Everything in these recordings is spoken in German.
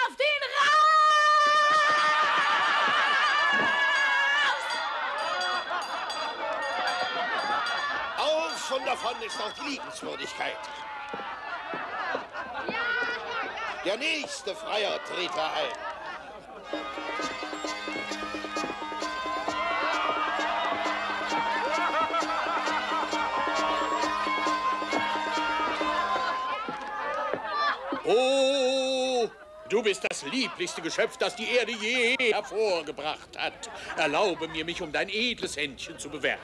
Werft ihn raus! Auf und davon ist auch die Liebenswürdigkeit. Der nächste Freier tritt ein. Oh, du bist das lieblichste Geschöpf, das die Erde je hervorgebracht hat. Erlaube mir, mich um dein edles Händchen zu bewerben.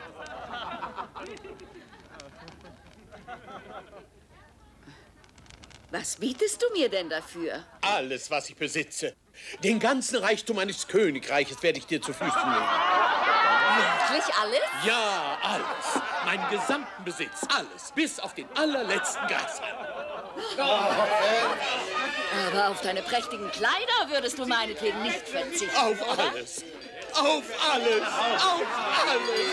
Was bietest du mir denn dafür? Alles, was ich besitze. Den ganzen Reichtum meines Königreiches werde ich dir zu Füßen legen. Wirklich alles? Ja, alles. Meinen gesamten Besitz, alles. Bis auf den allerletzten Grashalm. Aber auf deine prächtigen Kleider würdest du meinetwegen nicht verzichten, Auf oder? alles. Auf alles. Auf alles.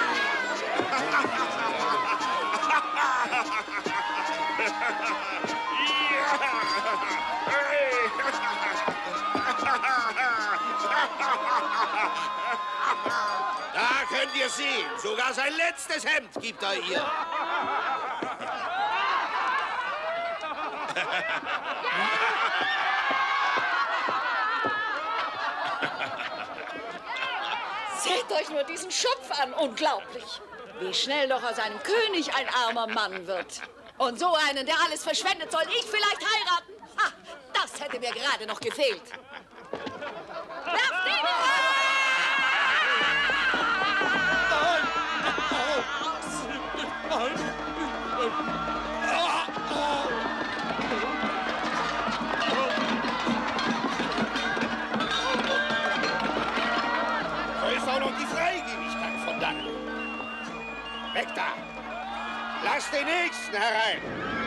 Da könnt ihr sehen, sogar sein letztes Hemd gibt er ihr. Seht euch nur diesen Schopf an, unglaublich. Wie schnell doch aus einem König ein armer Mann wird. Und so einen, der alles verschwendet, soll ich vielleicht heiraten? Ha, das hätte mir gerade noch gefehlt. Werft ihn So ist auch noch die Freigebigkeit von dann. Weg da! Lass den Nächsten herein!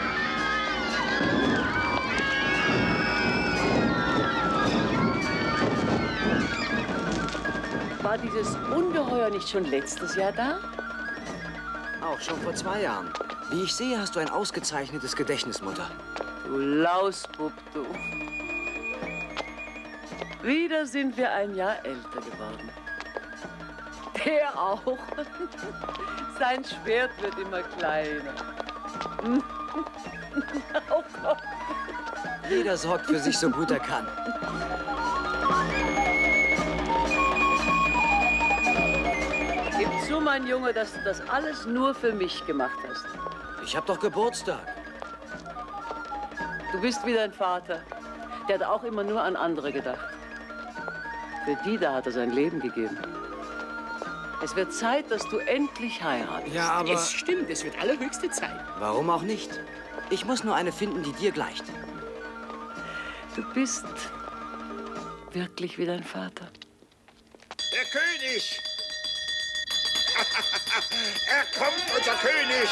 War dieses Ungeheuer nicht schon letztes Jahr da? Auch schon vor 2 Jahren. Wie ich sehe, hast du ein ausgezeichnetes Gedächtnis, Mutter. Du Lausbub, du. Wieder sind wir ein Jahr älter geworden. Der auch. Sein Schwert wird immer kleiner. Oh Gott. Jeder sorgt für sich so gut er kann. Gib zu, mein Junge, dass du das alles nur für mich gemacht hast. Ich hab doch Geburtstag. Du bist wie dein Vater. Der hat auch immer nur an andere gedacht. Für die da hat er sein Leben gegeben. Es wird Zeit, dass du endlich heiratest. Ja, aber... Es stimmt, es wird allerhöchste Zeit. Warum auch nicht? Ich muss nur eine finden, die dir gleicht. Du bist wirklich wie dein Vater. Der König! Er kommt, unser König!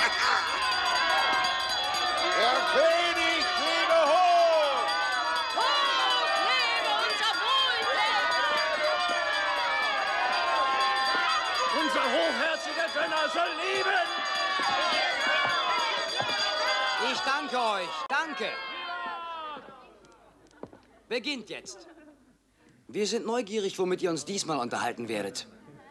Der König lebe hoch! Hoch lebe unser Wohltäter! Unser hochherziger Gönner soll leben! Ich danke euch. Danke. Beginnt jetzt. Wir sind neugierig, womit ihr uns diesmal unterhalten werdet.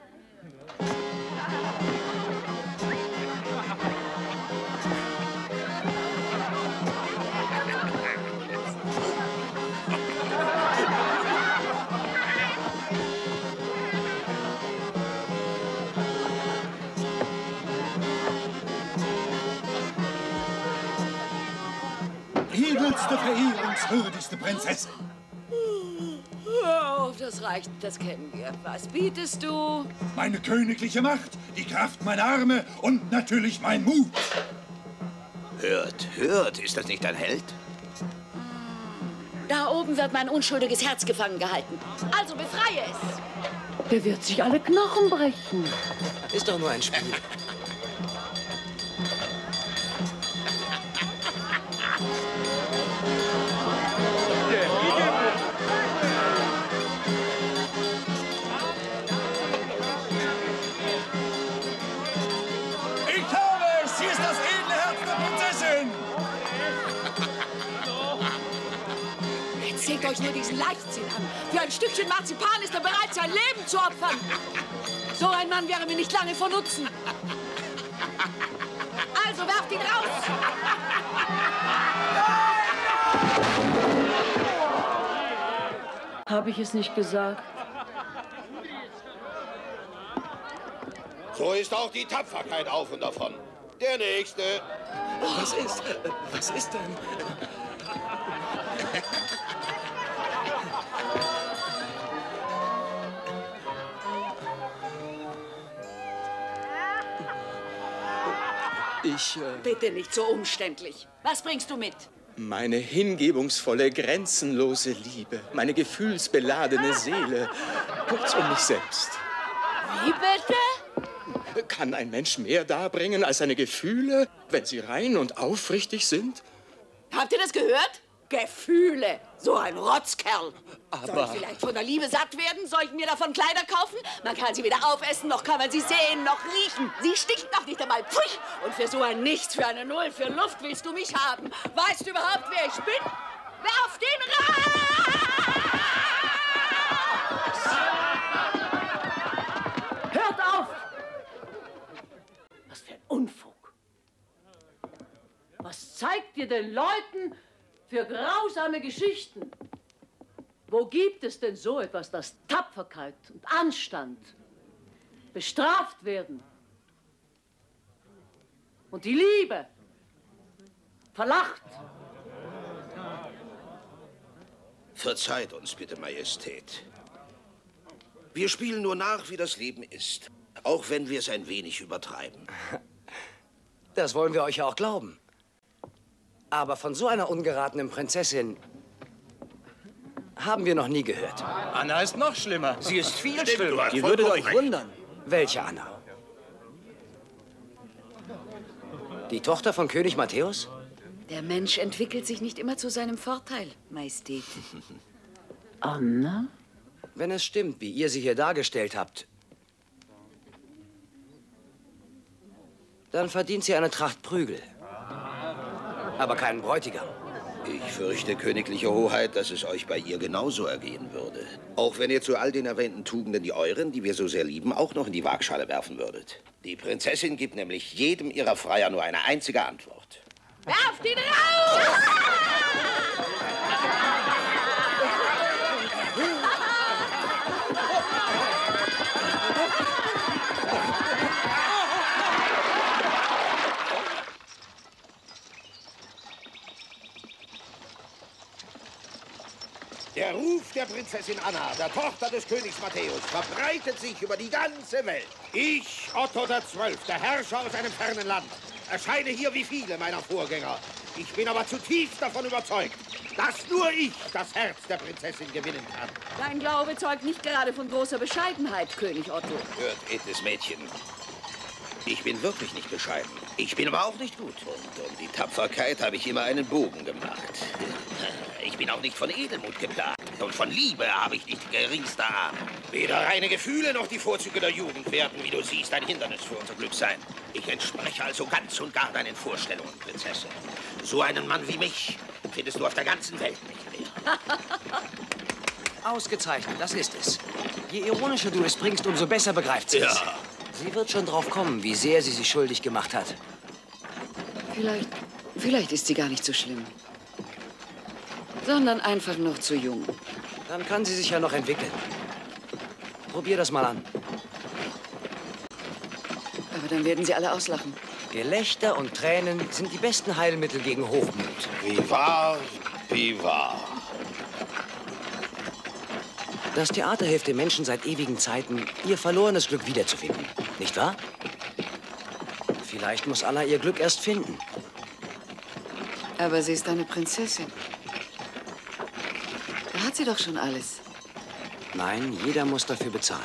Edelste, verehrungswürdigste Prinzessin. Hör auf, das reicht, das kennen wir. Was bietest du? Meine königliche Macht, die Kraft meiner Arme und natürlich mein Mut. Hört, hört, ist das nicht ein Held? Da oben wird mein unschuldiges Herz gefangen gehalten. Also befreie es. Der wird sich alle Knochen brechen. Ist doch nur ein Spiel. Ich habe es! Hier ist das edle Herz der Prinzessin! Seht euch nur diesen Leichtsinn an. Für ein Stückchen Marzipan ist er bereit, sein Leben zu opfern. So ein Mann wäre mir nicht lange von Nutzen. Also werft ihn raus! Habe ich es nicht gesagt? So ist auch die Tapferkeit auf und davon. Der Nächste. Was ist denn? Bitte nicht so umständlich. Was bringst du mit? Meine hingebungsvolle, grenzenlose Liebe, meine gefühlsbeladene Seele, kurz um mich selbst. Wie bitte? Kann ein Mensch mehr darbringen als seine Gefühle, wenn sie rein und aufrichtig sind? Habt ihr das gehört? Gefühle. So ein Rotzkerl. Aber... Soll ich vielleicht von der Liebe satt werden? Soll ich mir davon Kleider kaufen? Man kann sie weder aufessen, noch kann man sie sehen, noch riechen. Sie stinkt noch nicht einmal. Pfui! Und für so ein Nichts, für eine Null, für Luft willst du mich haben. Weißt du überhaupt, wer ich bin? Werf den raus! Hört auf! Was für ein Unfug. Was zeigt ihr den Leuten für grausame Geschichten? Wo gibt es denn so etwas, dass Tapferkeit und Anstand bestraft werden und die Liebe verlacht? Verzeiht uns bitte, Majestät. Wir spielen nur nach, wie das Leben ist. Auch wenn wir es ein wenig übertreiben. Das wollen wir euch ja auch glauben. Aber von so einer ungeratenen Prinzessin haben wir noch nie gehört. Anna ist noch schlimmer. Sie ist viel Stimmt, du schlimmer. hast Ihr würdet vollkommen euch recht. wundern. Welche Anna? Die Tochter von König Matthäus? Der Mensch entwickelt sich nicht immer zu seinem Vorteil, Majestät. Anna? Wenn es stimmt, wie ihr sie hier dargestellt habt, dann verdient sie eine Tracht Prügel. Aber keinen Bräutigam. Ich fürchte, königliche Hoheit, dass es euch bei ihr genauso ergehen würde. Auch wenn ihr zu all den erwähnten Tugenden die euren, die wir so sehr lieben, auch noch in die Waagschale werfen würdet. Die Prinzessin gibt nämlich jedem ihrer Freier nur eine einzige Antwort. Werft ihn raus! Der Ruf der Prinzessin Anna, der Tochter des Königs Matthäus, verbreitet sich über die ganze Welt. Ich, Otto XII., der Herrscher aus einem fernen Land, erscheine hier wie viele meiner Vorgänger. Ich bin aber zutiefst davon überzeugt, dass nur ich das Herz der Prinzessin gewinnen kann. Dein Glaube zeugt nicht gerade von großer Bescheidenheit, König Otto. Hört, edles Mädchen. Ich bin wirklich nicht bescheiden. Ich bin aber auch nicht gut. Und um die Tapferkeit habe ich immer einen Bogen gemacht. Ich bin auch nicht von Edelmut geplagt. Und von Liebe habe ich nicht die geringste Ahnung. Weder reine Gefühle noch die Vorzüge der Jugend werden, wie du siehst, ein Hindernis für unser Glück sein. Ich entspreche also ganz und gar deinen Vorstellungen, Prinzessin. So einen Mann wie mich findest du auf der ganzen Welt nicht mehr. Ausgezeichnet, das ist es. Je ironischer du es bringst, umso besser begreift sie es. Ja. Sie wird schon drauf kommen, wie sehr sie sich schuldig gemacht hat. Vielleicht ist sie gar nicht so schlimm. Sondern einfach noch zu jung. Dann kann sie sich ja noch entwickeln. Probier das mal an. Aber dann werden sie alle auslachen. Gelächter und Tränen sind die besten Heilmittel gegen Hochmut. Wie wahr, wie wahr. Das Theater hilft den Menschen seit ewigen Zeiten, ihr verlorenes Glück wiederzufinden. Nicht wahr? Vielleicht muss Anna ihr Glück erst finden. Aber sie ist eine Prinzessin. Da hat sie doch schon alles. Nein, jeder muss dafür bezahlen.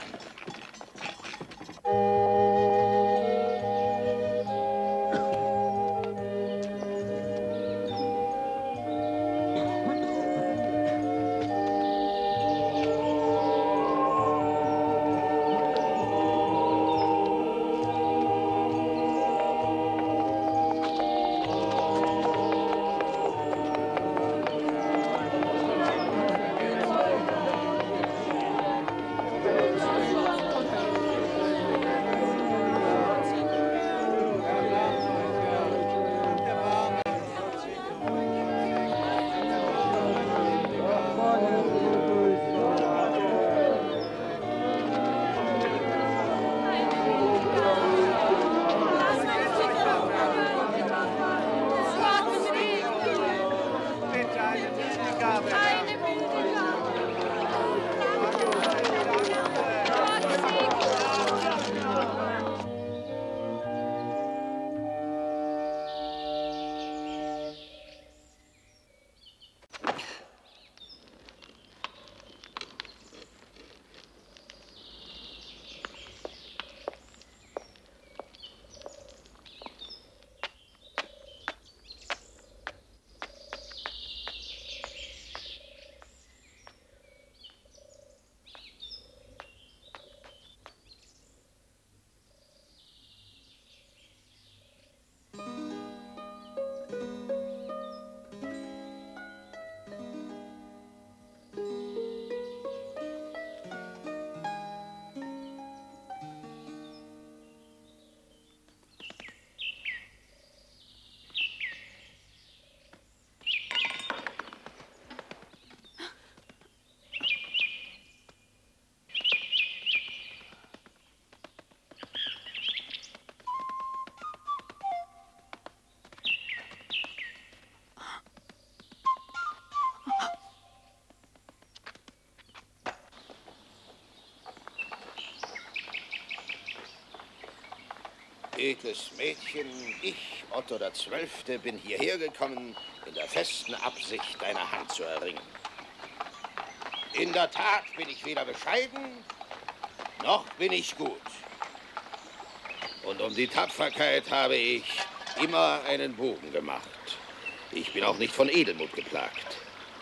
edles Mädchen, ich, Otto XII., bin hierher gekommen, in der festen Absicht, deine Hand zu erringen. In der Tat bin ich weder bescheiden, noch bin ich gut. Und um die Tapferkeit habe ich immer einen Bogen gemacht. Ich bin auch nicht von Edelmut geplagt.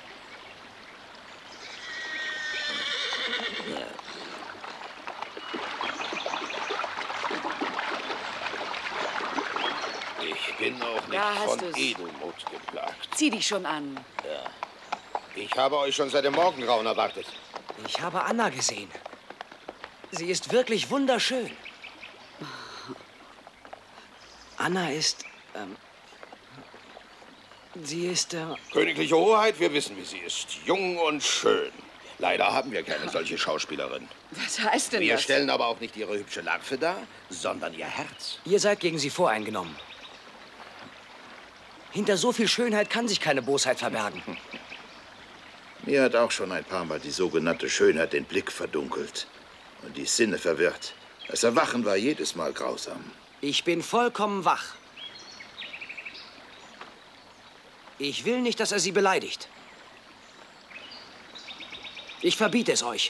Ich bin auch nicht von Edelmut geplagt. Zieh dich schon an. Ja. Ich habe euch schon seit dem Morgengrauen erwartet. Ich habe Anna gesehen. Sie ist wirklich wunderschön. Anna ist, sie ist, Königliche Hoheit, wir wissen, wie sie ist. Jung und schön. Leider haben wir keine solche Schauspielerin. Was heißt denn das? Wir stellen aber auch nicht ihre hübsche Larve dar, sondern ihr Herz. Ihr seid gegen sie voreingenommen. Hinter so viel Schönheit kann sich keine Bosheit verbergen. Mir hat auch schon ein paar Mal die sogenannte Schönheit den Blick verdunkelt und die Sinne verwirrt. Das Erwachen war jedes Mal grausam. Ich bin vollkommen wach. Ich will nicht, dass er sie beleidigt. Ich verbiete es euch.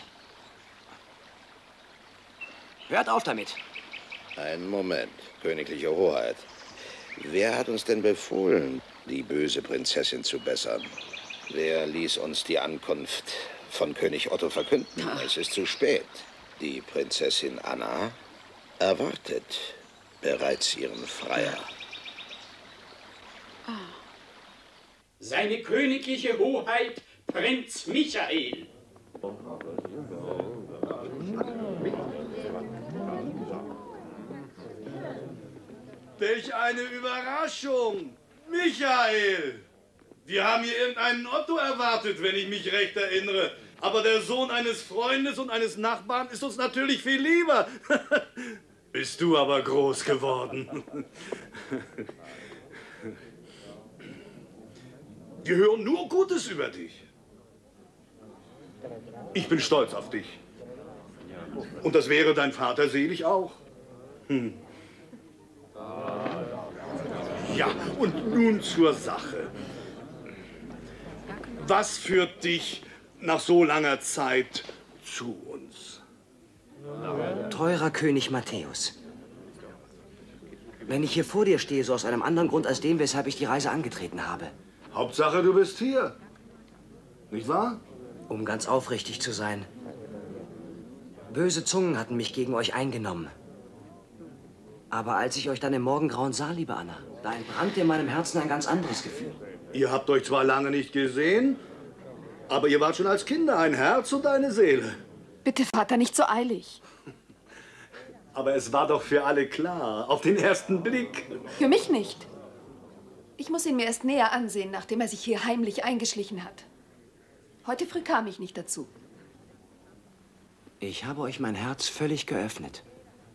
Hört auf damit. Einen Moment, Königliche Hoheit. Wer hat uns denn befohlen, die böse Prinzessin zu bessern? Wer ließ uns die Ankunft von König Otto verkünden? Es ist zu spät. Die Prinzessin Anna erwartet bereits ihren Freier. Seine königliche Hoheit, Prinz Michael. Welch eine Überraschung! Michael! Wir haben hier irgendeinen Otto erwartet, wenn ich mich recht erinnere. Aber der Sohn eines Freundes und eines Nachbarn ist uns natürlich viel lieber. Bist du aber groß geworden. Wir hören nur Gutes über dich. Ich bin stolz auf dich. Und das wäre dein Vater selig auch. Ja, und nun zur Sache. Was führt dich nach so langer Zeit zu uns? Teurer König Matthäus. Wenn ich hier vor dir stehe, so aus einem anderen Grund als dem, weshalb ich die Reise angetreten habe. Hauptsache, du bist hier. Nicht wahr? Um ganz aufrichtig zu sein. Böse Zungen hatten mich gegen euch eingenommen. Aber als ich euch dann im Morgengrauen sah, liebe Anna, da entbrannte in meinem Herzen ein ganz anderes Gefühl. Ihr habt euch zwar lange nicht gesehen, aber ihr wart schon als Kinder ein Herz und eine Seele. Bitte, Vater, nicht so eilig. Aber es war doch für alle klar, auf den ersten Blick. Für mich nicht. Ich muss ihn mir erst näher ansehen, nachdem er sich hier heimlich eingeschlichen hat. Heute früh kam ich nicht dazu. Ich habe euch mein Herz völlig geöffnet.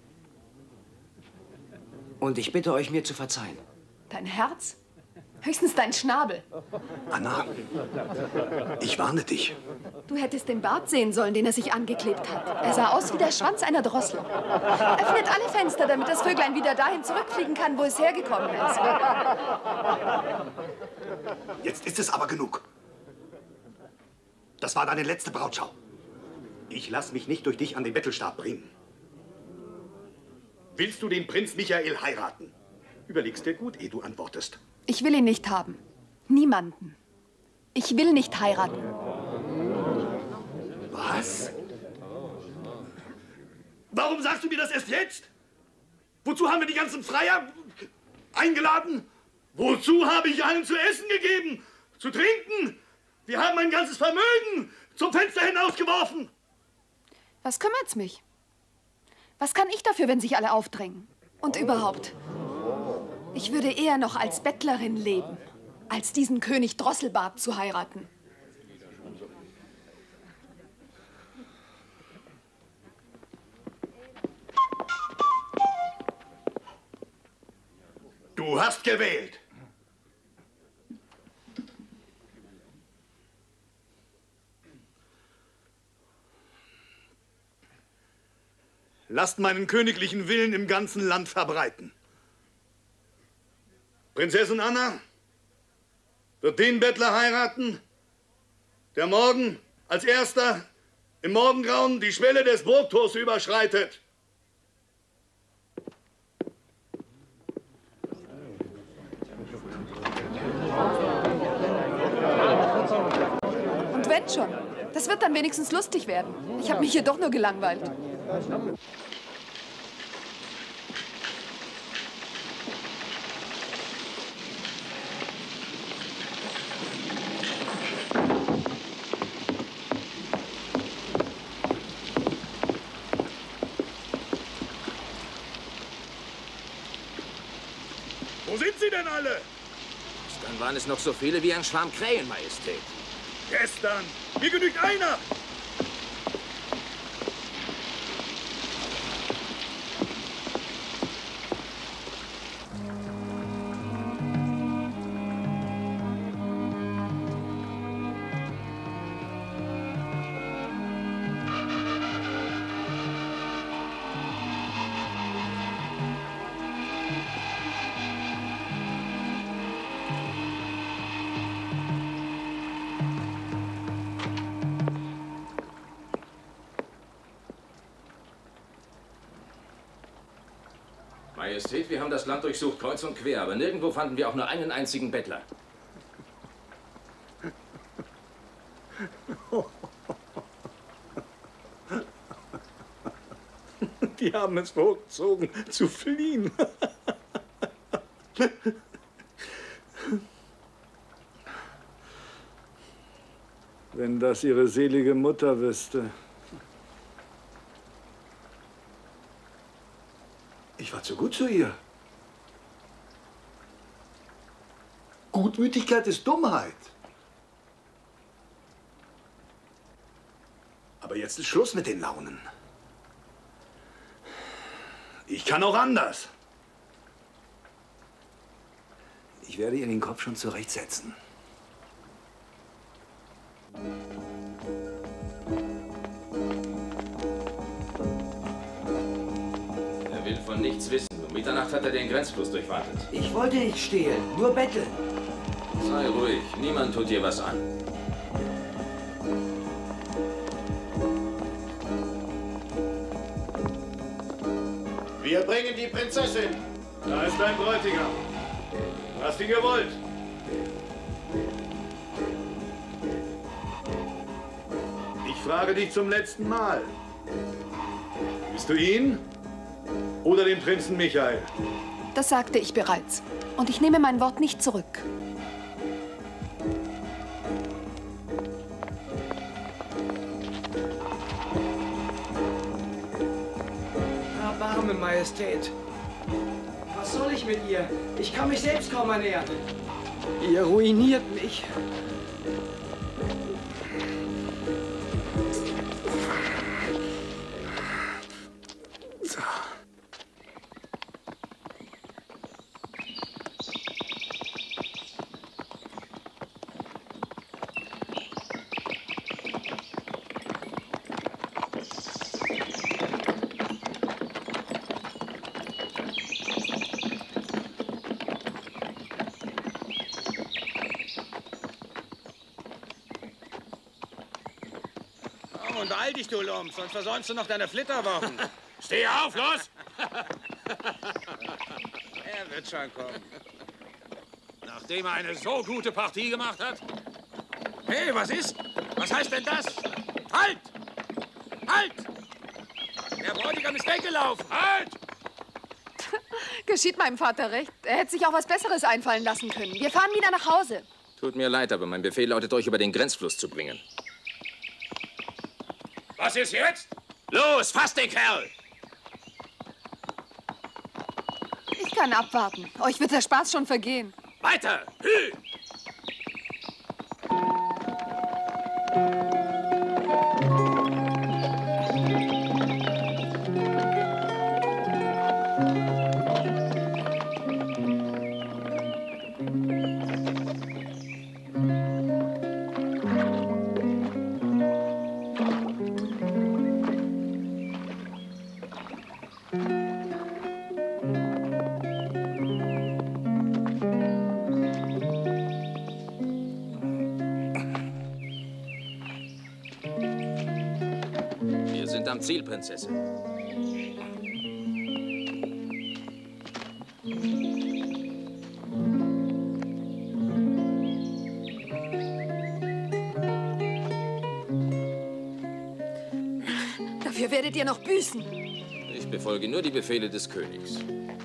Und ich bitte euch, mir zu verzeihen. Dein Herz? Höchstens dein Schnabel. Anna, ich warne dich. Du hättest den Bart sehen sollen, den er sich angeklebt hat. Er sah aus wie der Schwanz einer Drossel. Öffnet alle Fenster, damit das Vöglein wieder dahin zurückfliegen kann, wo es hergekommen ist. Jetzt ist es aber genug. Das war deine letzte Brautschau. Ich lass mich nicht durch dich an den Bettelstab bringen. Willst du den Prinz Michael heiraten? Überlegst dir gut, ehe du antwortest. Ich will ihn nicht haben. Niemanden. Ich will nicht heiraten. Was? Warum sagst du mir das erst jetzt? Wozu haben wir die ganzen Freier eingeladen? Wozu habe ich allen zu essen gegeben? Zu trinken? Wir haben mein ganzes Vermögen zum Fenster hinausgeworfen. Was kümmert's mich? Was kann ich dafür, wenn sich alle aufdrängen? Und überhaupt, ich würde eher noch als Bettlerin leben, als diesen König Drosselbart zu heiraten. Du hast gewählt. Lasst meinen königlichen Willen im ganzen Land verbreiten. Prinzessin Anna wird den Bettler heiraten, der morgen als erster im Morgengrauen die Schwelle des Burgtors überschreitet. Und wenn schon, das wird dann wenigstens lustig werden. Ich habe mich hier doch nur gelangweilt. Wo sind sie denn alle? Dann waren es noch so viele wie ein Schwarm Krähen, Majestät. Gestern. Mir genügt einer. Majestät, wir haben das Land durchsucht, kreuz und quer, aber nirgendwo fanden wir auch nur einen einzigen Bettler. Die haben es vorgezogen, zu fliehen. Wenn das ihre selige Mutter wüsste. Ich war zu gut zu ihr. Gutmütigkeit ist Dummheit. Aber jetzt ist Schluss mit den Launen. Ich kann auch anders. Ich werde ihr den Kopf schon zurechtsetzen. Er will von nichts wissen. Um Mitternacht hat er den Grenzfluss durchwartet. Ich wollte nicht stehlen, nur betteln. Sei ruhig, niemand tut dir was an. Wir bringen die Prinzessin. Da ist dein Bräutigam. Du hast ihn gewollt. Ich frage dich zum letzten Mal. Bist du ihn oder den Prinzen Michael? Das sagte ich bereits. Und ich nehme mein Wort nicht zurück. Erbarme, Majestät. Was soll ich mit ihr? Ich kann mich selbst kaum ernähren. Ihr ruiniert mich. So. Und beeil dich, du Lump, sonst versäumst du noch deine Flitterwochen. Steh auf, los! Er wird schon kommen. Nachdem er eine so gute Partie gemacht hat? Hey, was ist? Was heißt denn das? Halt! Halt! Der Bräutigam ist weggelaufen. Halt! Geschieht meinem Vater recht. Er hätte sich auch was Besseres einfallen lassen können. Wir fahren wieder nach Hause. Tut mir leid, aber mein Befehl lautet, euch über den Grenzfluss zu bringen. Was ist jetzt? Los, fass den Kerl! Ich kann abwarten. Euch wird der Spaß schon vergehen. Weiter! Hü! Wir sind am Ziel, Prinzessin. Dafür werdet ihr noch büßen. Ich befolge nur die Befehle des Königs.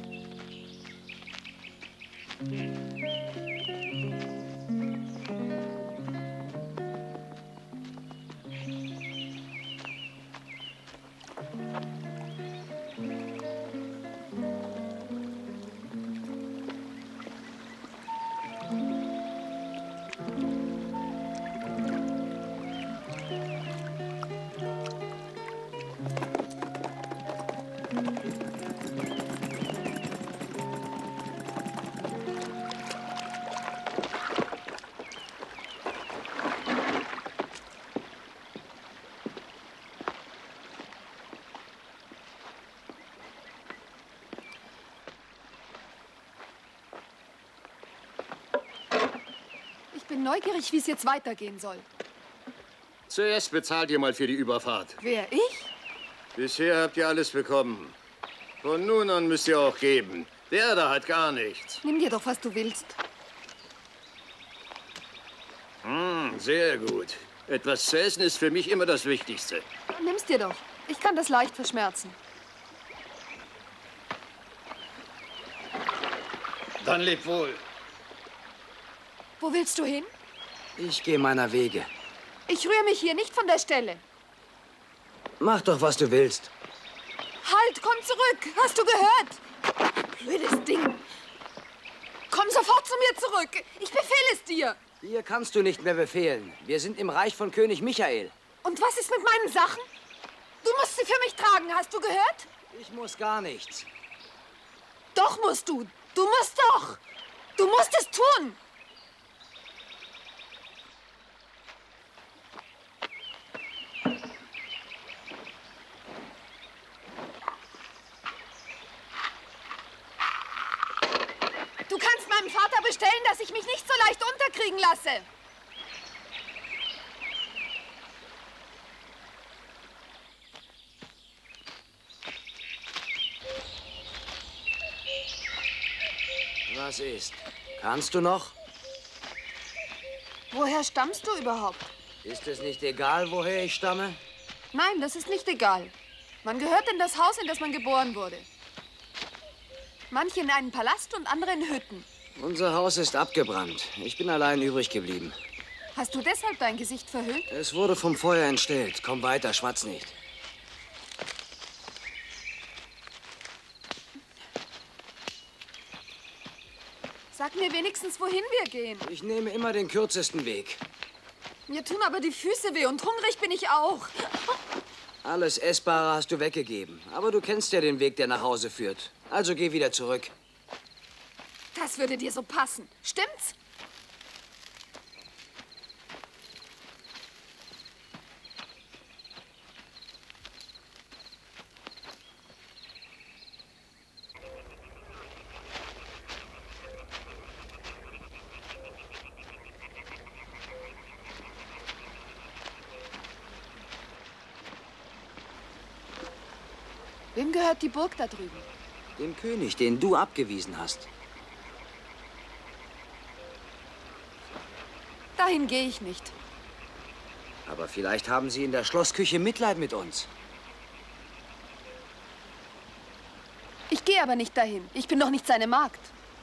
Ich bin neugierig, wie es jetzt weitergehen soll. Zuerst bezahlt ihr mal für die Überfahrt. Wer, ich? Bisher habt ihr alles bekommen. Von nun an müsst ihr auch geben. Der da hat gar nichts. Nimm dir doch, was du willst. Sehr gut. Etwas zu essen ist für mich immer das Wichtigste. Nimm's dir doch. Ich kann das leicht verschmerzen. Dann leb wohl. Wo willst du hin? Ich gehe meiner Wege. Ich rühre mich hier nicht von der Stelle. Mach doch, was du willst. Halt, komm zurück. Hast du gehört? Blödes Ding. Komm sofort zu mir zurück. Ich befehle es dir. Hier kannst du nicht mehr befehlen. Wir sind im Reich von König Michael. Und was ist mit meinen Sachen? Du musst sie für mich tragen, hast du gehört? Ich muss gar nichts. Doch musst du. Du musst doch. Du musst es tun. Du kannst meinem Vater bestellen, dass ich mich nicht so leicht unterkriegen lasse. Was ist? Kannst du noch? Woher stammst du überhaupt? Ist es nicht egal, woher ich stamme? Nein, das ist nicht egal. Man gehört in das Haus, in das man geboren wurde. Manche in einen Palast und andere in Hütten. Unser Haus ist abgebrannt. Ich bin allein übrig geblieben. Hast du deshalb dein Gesicht verhüllt? Es wurde vom Feuer entstellt. Komm weiter, schwatz nicht. Sag mir wenigstens, wohin wir gehen. Ich nehme immer den kürzesten Weg. Mir tun aber die Füße weh und hungrig bin ich auch. Alles Essbare hast du weggegeben. Aber du kennst ja den Weg, der nach Hause führt. Also geh wieder zurück. Das würde dir so passen. Stimmt's? Wem gehört die Burg da drüben? Dem König, den du abgewiesen hast. Dahin gehe ich nicht. Aber vielleicht haben sie in der Schlossküche Mitleid mit uns. Ich gehe aber nicht dahin. Ich bin doch nicht seine Magd.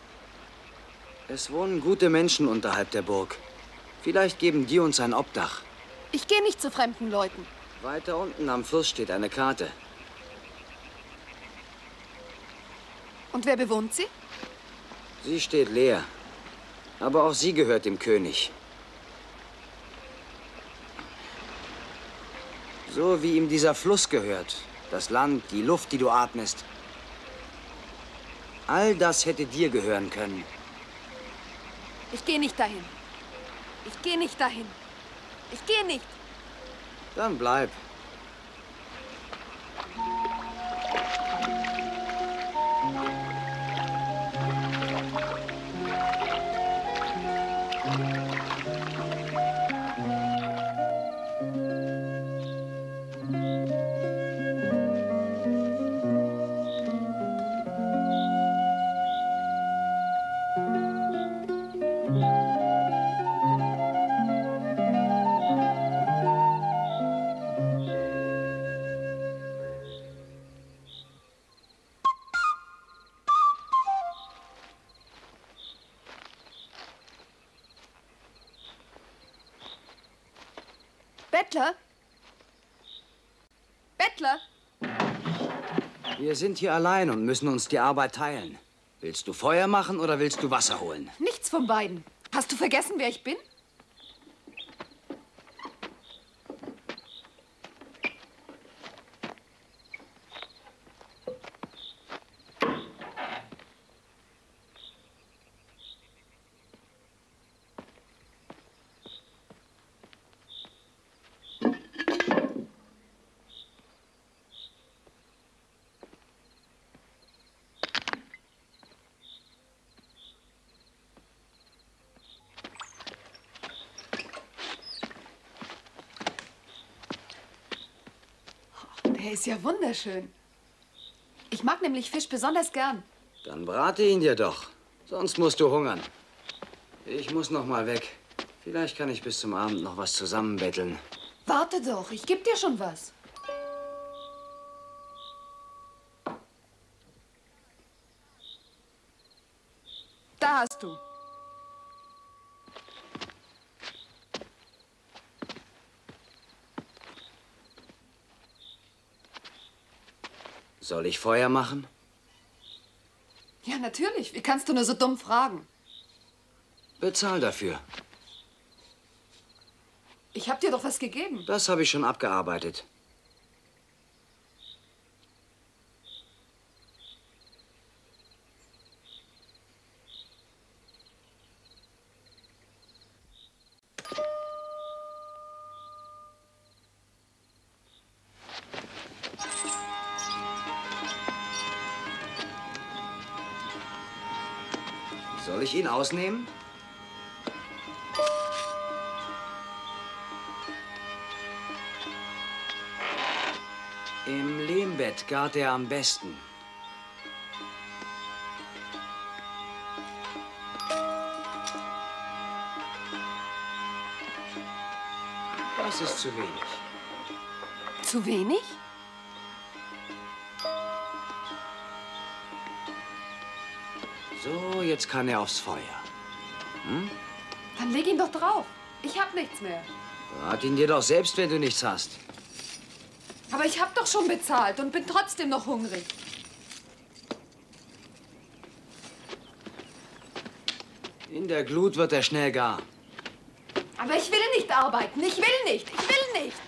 Es wohnen gute Menschen unterhalb der Burg. Vielleicht geben die uns ein Obdach. Ich gehe nicht zu fremden Leuten. Weiter unten am Fluss steht eine Karte. Und wer bewohnt sie? Sie steht leer. Aber auch sie gehört dem König. So wie ihm dieser Fluss gehört. Das Land, die Luft, die du atmest. All das hätte dir gehören können. Ich gehe nicht dahin. Ich gehe nicht dahin. Ich gehe nicht. Dann bleib. Bettler? Bettler? Wir sind hier allein und müssen uns die Arbeit teilen. Willst du Feuer machen oder willst du Wasser holen? Nichts von beiden. Hast du vergessen, wer ich bin? Der ist ja wunderschön. Ich mag nämlich Fisch besonders gern. Dann brate ihn dir doch. Sonst musst du hungern. Ich muss noch mal weg. Vielleicht kann ich bis zum Abend noch was zusammenbetteln. Warte doch, ich geb dir schon was. Da hast du. Soll ich Feuer machen? Ja, natürlich. Wie kannst du nur so dumm fragen? Bezahl dafür. Ich hab dir doch was gegeben. Das habe ich schon abgearbeitet. Soll ich ihn ausnehmen? Im Lehmbett gart er am besten. Das ist zu wenig. Zu wenig? So, jetzt kann er aufs Feuer. Hm? Dann leg ihn doch drauf. Ich hab nichts mehr. Brat ihn dir doch selbst, wenn du nichts hast. Aber ich hab doch schon bezahlt und bin trotzdem noch hungrig. In der Glut wird er schnell gar. Aber ich will nicht arbeiten. Ich will nicht. Ich will nicht.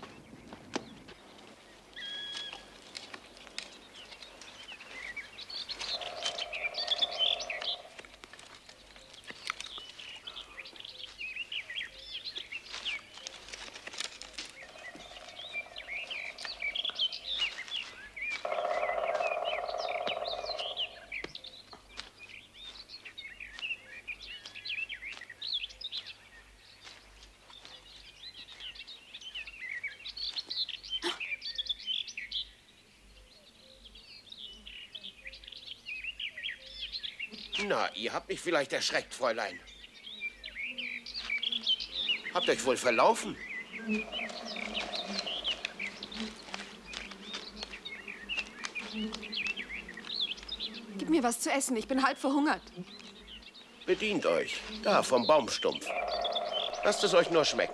Na, ihr habt mich vielleicht erschreckt, Fräulein. Habt euch wohl verlaufen? Gib mir was zu essen. Ich bin halb verhungert. Bedient euch. Da, vom Baumstumpf. Lasst es euch nur schmecken.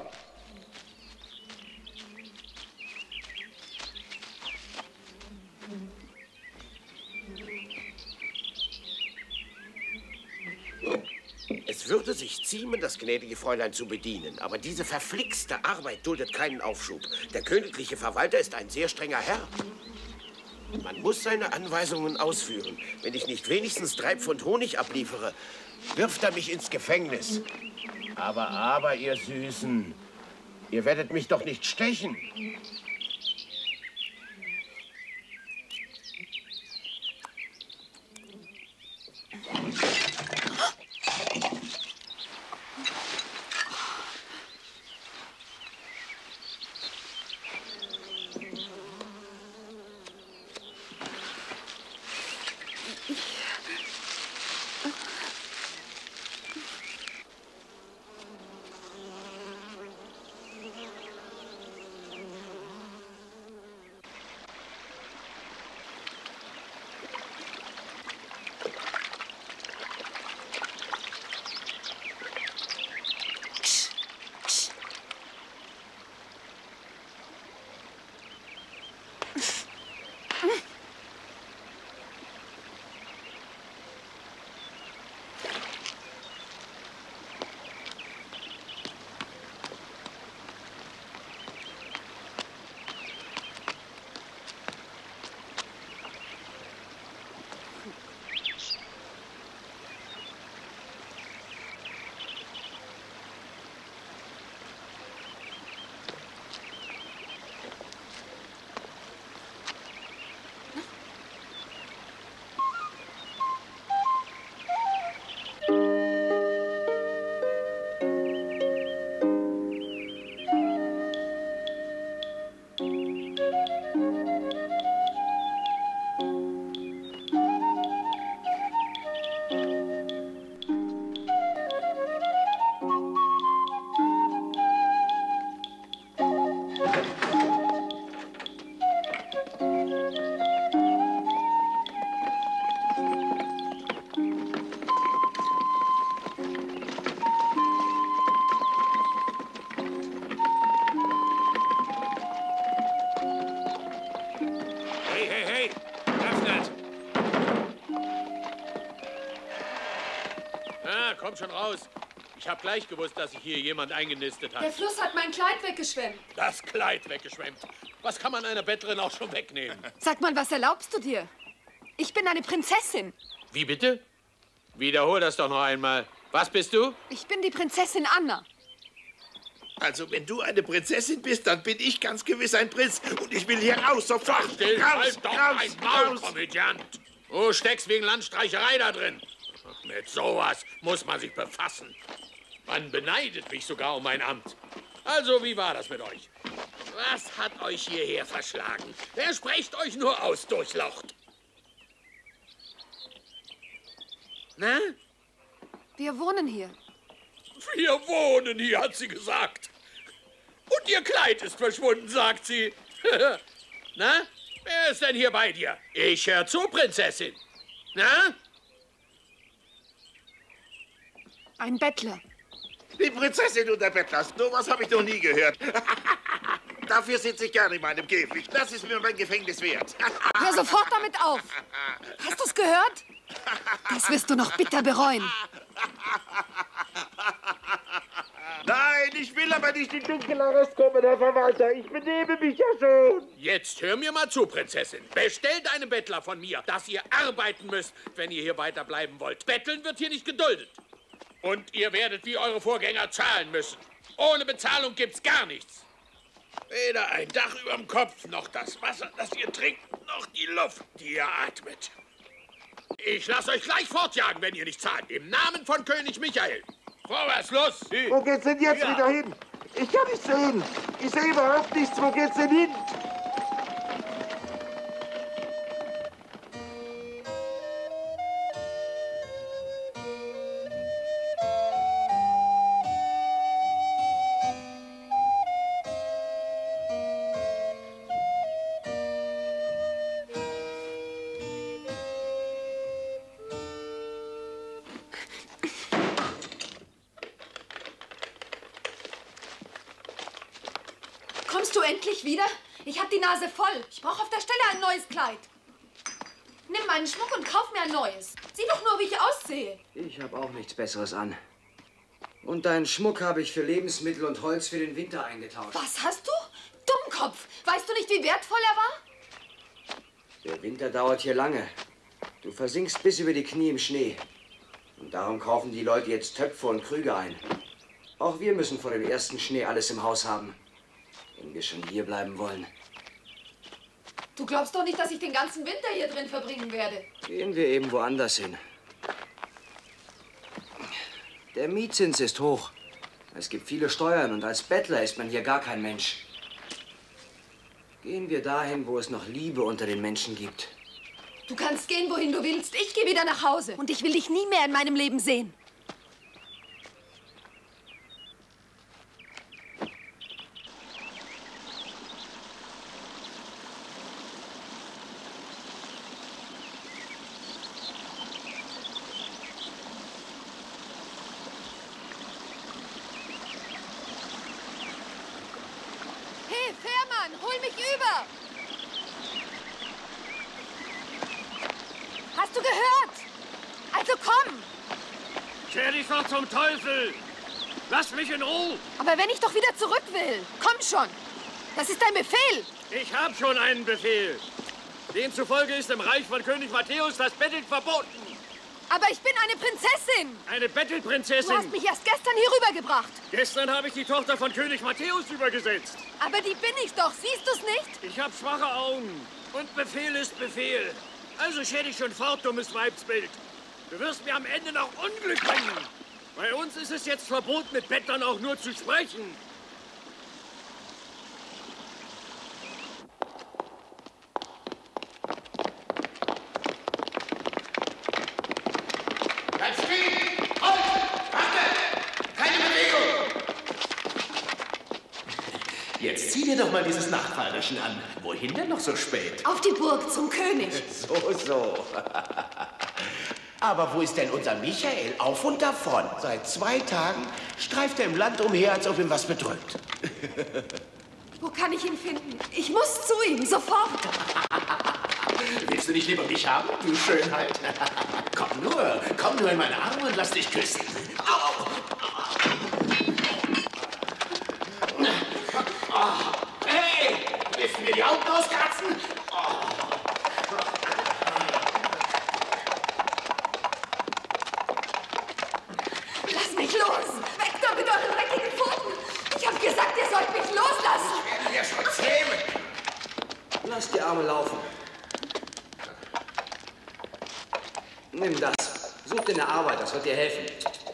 Es würde sich ziemen, das gnädige Fräulein zu bedienen. Aber diese verflixte Arbeit duldet keinen Aufschub. Der königliche Verwalter ist ein sehr strenger Herr. Man muss seine Anweisungen ausführen. Wenn ich nicht wenigstens 3 Pfund Honig abliefere, wirft er mich ins Gefängnis. Aber, ihr Süßen, ihr werdet mich doch nicht stechen. kommt schon raus. Ich habe gleich gewusst, dass sich hier jemand eingenistet hat. Der Fluss hat mein Kleid weggeschwemmt. Das Kleid weggeschwemmt. Was kann man einer Bettlerin auch schon wegnehmen? Sag mal, was erlaubst du dir? Ich bin eine Prinzessin. Wie bitte? Wiederhol das doch noch einmal. Was bist du? Ich bin die Prinzessin Anna. Also, wenn du eine Prinzessin bist, dann bin ich ganz gewiss ein Prinz. Und ich will hier raus, sofort. Still, raus, halt doch raus, ein Maul, raus. Komödiant. Du steckst wegen Landstreicherei da drin. Mit sowas muss man sich befassen. Man beneidet mich sogar um mein Amt. Also, wie war das mit euch? Was hat euch hierher verschlagen? Wer sprecht euch nur aus, Durchlocht? Na? Wir wohnen hier. Wir wohnen hier, hat sie gesagt. Und ihr Kleid ist verschwunden, sagt sie. Na? Wer ist denn hier bei dir? Ich hör zu, Prinzessin. Na? Ein Bettler. Die Prinzessin und der Bettler. So was habe ich noch nie gehört. Dafür sitze ich gerne in meinem Käfig. Das ist mir mein Gefängnis wert. Hör sofort damit auf. Hast du's gehört? Das wirst du noch bitter bereuen. Nein, ich will aber nicht in dunklen Arrest kommen, Herr Verwalter. Ich benehme mich ja schon. Jetzt hör mir mal zu, Prinzessin. Bestellt einen Bettler von mir, dass ihr arbeiten müsst, wenn ihr hier weiterbleiben wollt. Betteln wird hier nicht geduldet. Und ihr werdet wie eure Vorgänger zahlen müssen. Ohne Bezahlung gibt's gar nichts. Weder ein Dach überm Kopf, noch das Wasser, das ihr trinkt, noch die Luft, die ihr atmet. Ich lasse euch gleich fortjagen, wenn ihr nicht zahlt. Im Namen von König Michael. Vorwärts, los! Wo geht's denn jetzt wieder hin? Ich kann nicht sehen. Ich sehe überhaupt nichts. Wo geht's denn hin? Kommst du endlich wieder? Ich hab die Nase voll. Ich brauche auf der Stelle ein neues Kleid. Nimm meinen Schmuck und kauf mir ein neues. Sieh doch nur, wie ich aussehe. Ich habe auch nichts Besseres an. Und deinen Schmuck habe ich für Lebensmittel und Holz für den Winter eingetauscht. Was hast du? Dummkopf. Weißt du nicht, wie wertvoll er war? Der Winter dauert hier lange. Du versinkst bis über die Knie im Schnee. Und darum kaufen die Leute jetzt Töpfe und Krüge ein. Auch wir müssen vor dem ersten Schnee alles im Haus haben, wenn wir schon hier bleiben wollen. Du glaubst doch nicht, dass ich den ganzen Winter hier drin verbringen werde. Gehen wir eben woanders hin. Der Mietzins ist hoch. Es gibt viele Steuern und als Bettler ist man hier gar kein Mensch. Gehen wir dahin, wo es noch Liebe unter den Menschen gibt. Du kannst gehen, wohin du willst. Ich gehe wieder nach Hause. Und ich will dich nie mehr in meinem Leben sehen. Hey, Fährmann, hol mich über! Hast du gehört? Also komm! Scher dich doch zum Teufel! Lass mich in Ruhe! Aber wenn ich doch wieder zurück will, komm schon! Das ist dein Befehl! Ich habe schon einen Befehl. Demzufolge ist im Reich von König Matthäus das Betteln verboten. Aber ich bin eine Prinzessin! Eine Bettelprinzessin! Du hast mich erst gestern hier rübergebracht. Gestern habe ich die Tochter von König Matthäus übergesetzt. Aber die bin ich doch, siehst du's nicht? Ich habe schwache Augen. Und Befehl ist Befehl. Also scher dich schon fort, dummes Weibsbild. Du wirst mir am Ende noch Unglück bringen. Bei uns ist es jetzt verboten, mit Bettlern auch nur zu sprechen. Bleib stehen! Halt! Warte! Keine Bewegung! Jetzt zieh dir doch mal dieses Nachtfahrerchen an. Wohin denn noch so spät? Auf die Burg zum König. So. Aber wo ist denn unser Michael? Auf und davon. Seit 2 Tagen streift er im Land umher, als ob ihm was bedrückt. Wo kann ich ihn finden? Ich muss zu ihm, sofort. Willst du nicht lieber mich haben, du Schönheit? Komm nur in meine Arme und lass dich küssen. rauskratzen. Lass mich los! Weg da mit euren dreckigen Pfoten! Ich hab gesagt, ihr sollt mich loslassen! Ich werde dir schon zähmen. Lass die Arme laufen. Nimm das. Such dir eine Arbeit, das wird dir helfen.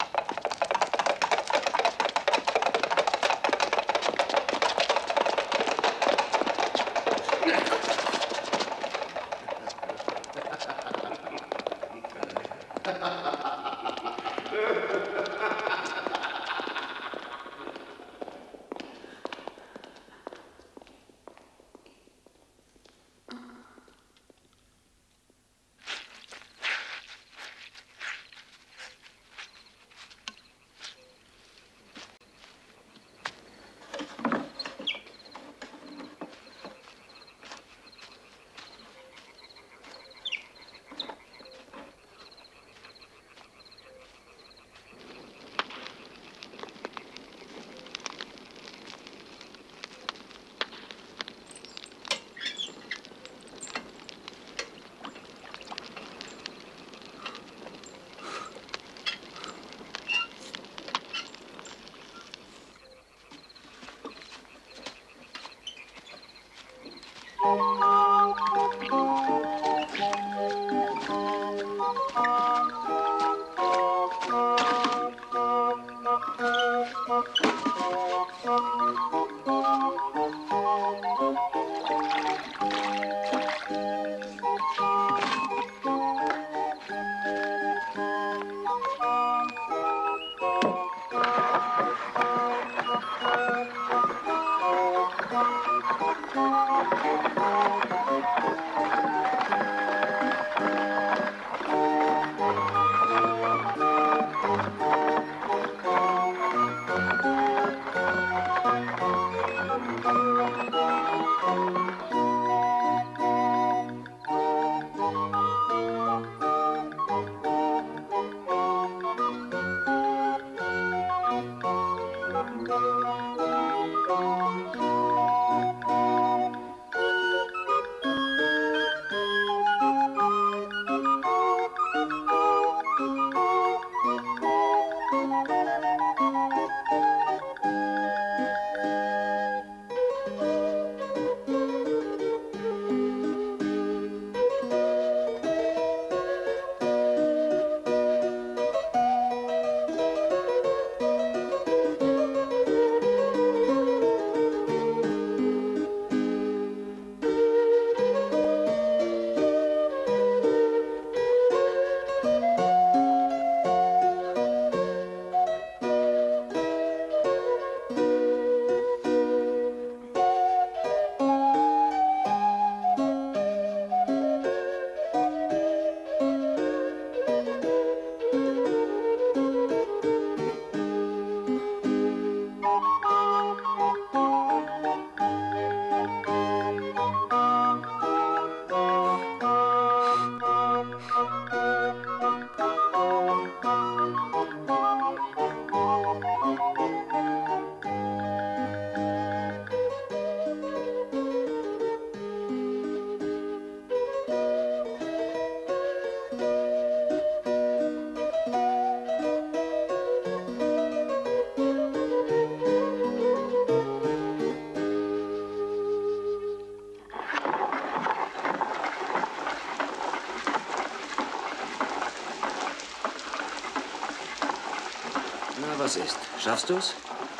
Was ist? Schaffst du's?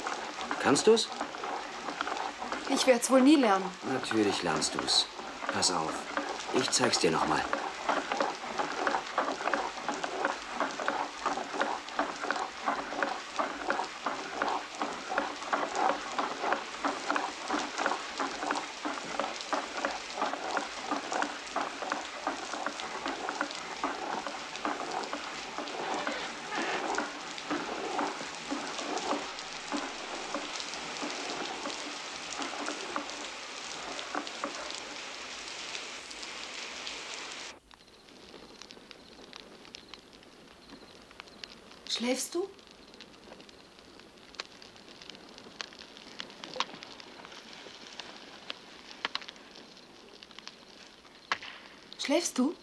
Kannst du's? Ich werde es wohl nie lernen. Natürlich lernst du's. Pass auf. Ich zeig's dir noch mal. Schläfst du? Schläfst du?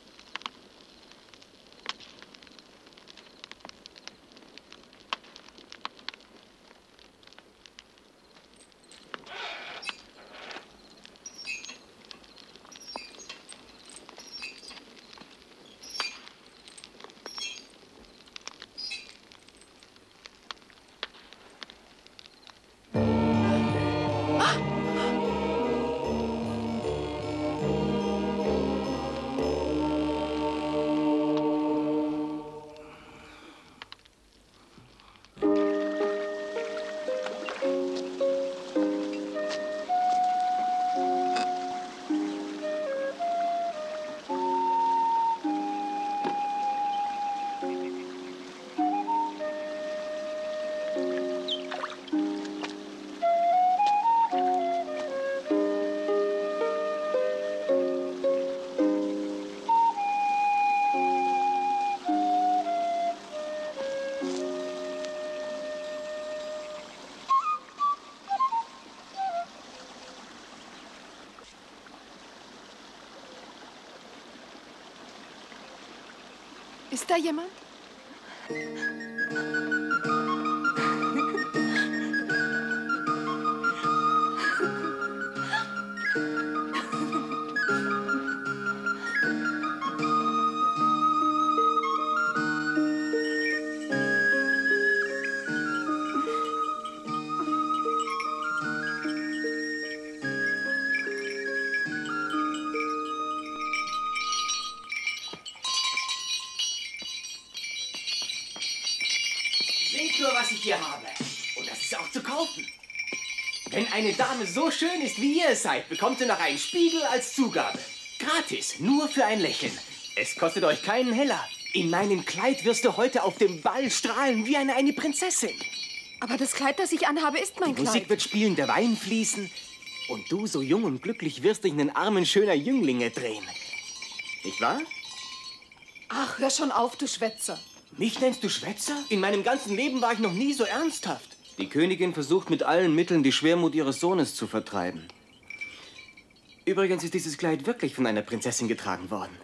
Ist da jemand? Seht nur, was ich hier habe. Und das ist auch zu kaufen. Wenn eine Dame so schön ist, wie ihr es seid, bekommt sie noch einen Spiegel als Zugabe. Gratis, nur für ein Lächeln. Es kostet euch keinen Heller. In meinem Kleid wirst du heute auf dem Ball strahlen wie eine Prinzessin. Aber das Kleid, das ich anhabe, ist mein Die Kleid. Musik wird spielen, der Wein fließen. Und du, so jung und glücklich, wirst dich in den Armen schöner Jünglinge drehen. Nicht wahr? Ach, hör schon auf, du Schwätzer. Mich nennst du Schwätzer? In meinem ganzen Leben war ich noch nie so ernsthaft. Die Königin versucht mit allen Mitteln, die Schwermut ihres Sohnes zu vertreiben. Übrigens ist dieses Kleid wirklich von einer Prinzessin getragen worden.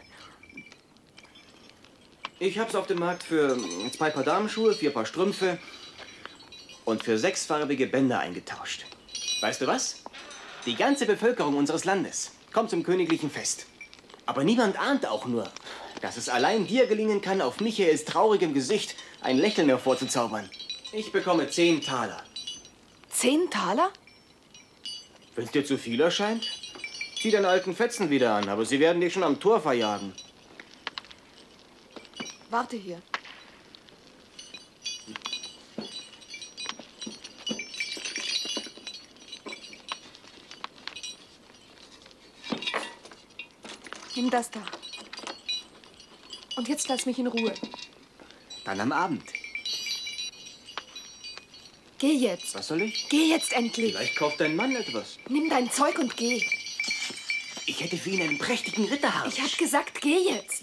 Ich hab's auf dem Markt für 2 Paar Damenschuhe, 4 Paar Strümpfe und für 6-farbige Bänder eingetauscht. Weißt du was? Die ganze Bevölkerung unseres Landes kommt zum königlichen Fest. Aber niemand ahnt auch nur, dass es allein dir gelingen kann, auf Michaels traurigem Gesicht ein Lächeln hervorzuzaubern. Ich bekomme 10 Taler. 10 Taler? Wenn es dir zu viel erscheint, zieh deine alten Fetzen wieder an, aber sie werden dich schon am Tor verjagen. Warte hier. Nimm das da. Und jetzt lass mich in Ruhe. Dann am Abend. Geh jetzt. Was soll ich? Geh jetzt endlich. Vielleicht kauft dein Mann etwas. Nimm dein Zeug und geh. Ich hätte für ihn einen prächtigen Ritterharsch. Ich hab gesagt, geh jetzt.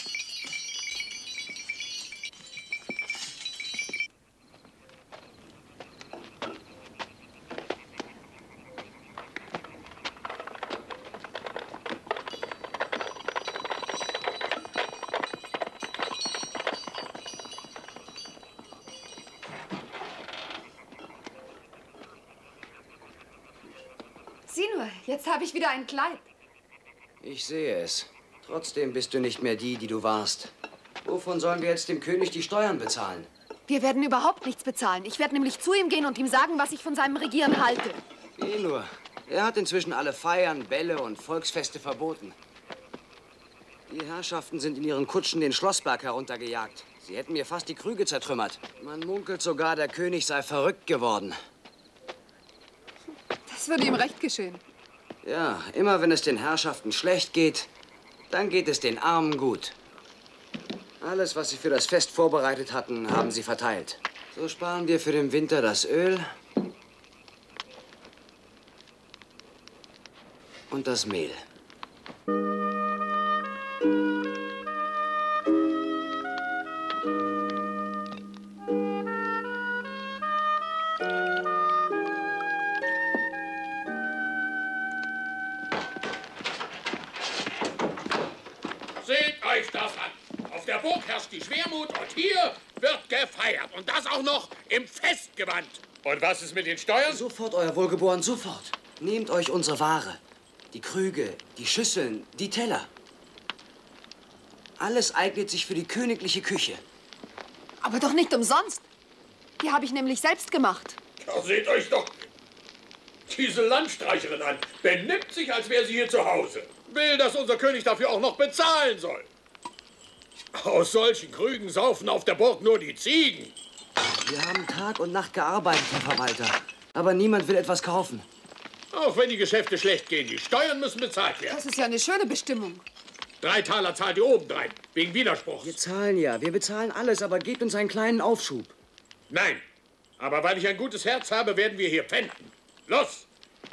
Sieh nur, jetzt habe ich wieder ein Kleid. Ich sehe es. Trotzdem bist du nicht mehr die, die du warst. Wovon sollen wir jetzt dem König die Steuern bezahlen? Wir werden überhaupt nichts bezahlen. Ich werde nämlich zu ihm gehen und ihm sagen, was ich von seinem Regieren halte. Geh nur. Er hat inzwischen alle Feiern, Bälle und Volksfeste verboten. Die Herrschaften sind in ihren Kutschen den Schlossberg heruntergejagt. Sie hätten mir fast die Krüge zertrümmert. Man munkelt sogar, der König sei verrückt geworden. Das würde ihm recht geschehen. Ja, immer wenn es den Herrschaften schlecht geht, dann geht es den Armen gut. Alles, was sie für das Fest vorbereitet hatten, haben sie verteilt. So sparen wir für den Winter das Öl und das Mehl. euch das an. Auf der Burg herrscht die Schwermut und hier wird gefeiert. Und das auch noch im Festgewand. Und was ist mit den Steuern? Sofort, Euer Wohlgeboren, sofort. Nehmt euch unsere Ware. Die Krüge, die Schüsseln, die Teller. Alles eignet sich für die königliche Küche. Aber doch nicht umsonst. Die habe ich nämlich selbst gemacht. Da seht euch doch diese Landstreicherin an. Benimmt sich, als wäre sie hier zu Hause. Will, dass unser König dafür auch noch bezahlen soll. Aus solchen Krügen saufen auf der Burg nur die Ziegen. Wir haben Tag und Nacht gearbeitet, Herr Verwalter. Aber niemand will etwas kaufen. Auch wenn die Geschäfte schlecht gehen, die Steuern müssen bezahlt werden. Das ist ja eine schöne Bestimmung. 3 Taler zahlt ihr obendrein, wegen Widerspruchs. Wir zahlen ja, wir bezahlen alles, aber gebt uns einen kleinen Aufschub. Nein, aber weil ich ein gutes Herz habe, werden wir hier pfänden. Los!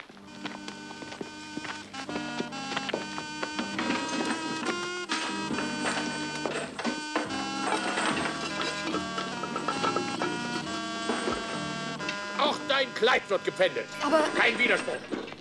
Auch dein Kleid wird gepfändet. Aber... Kein Widerspruch.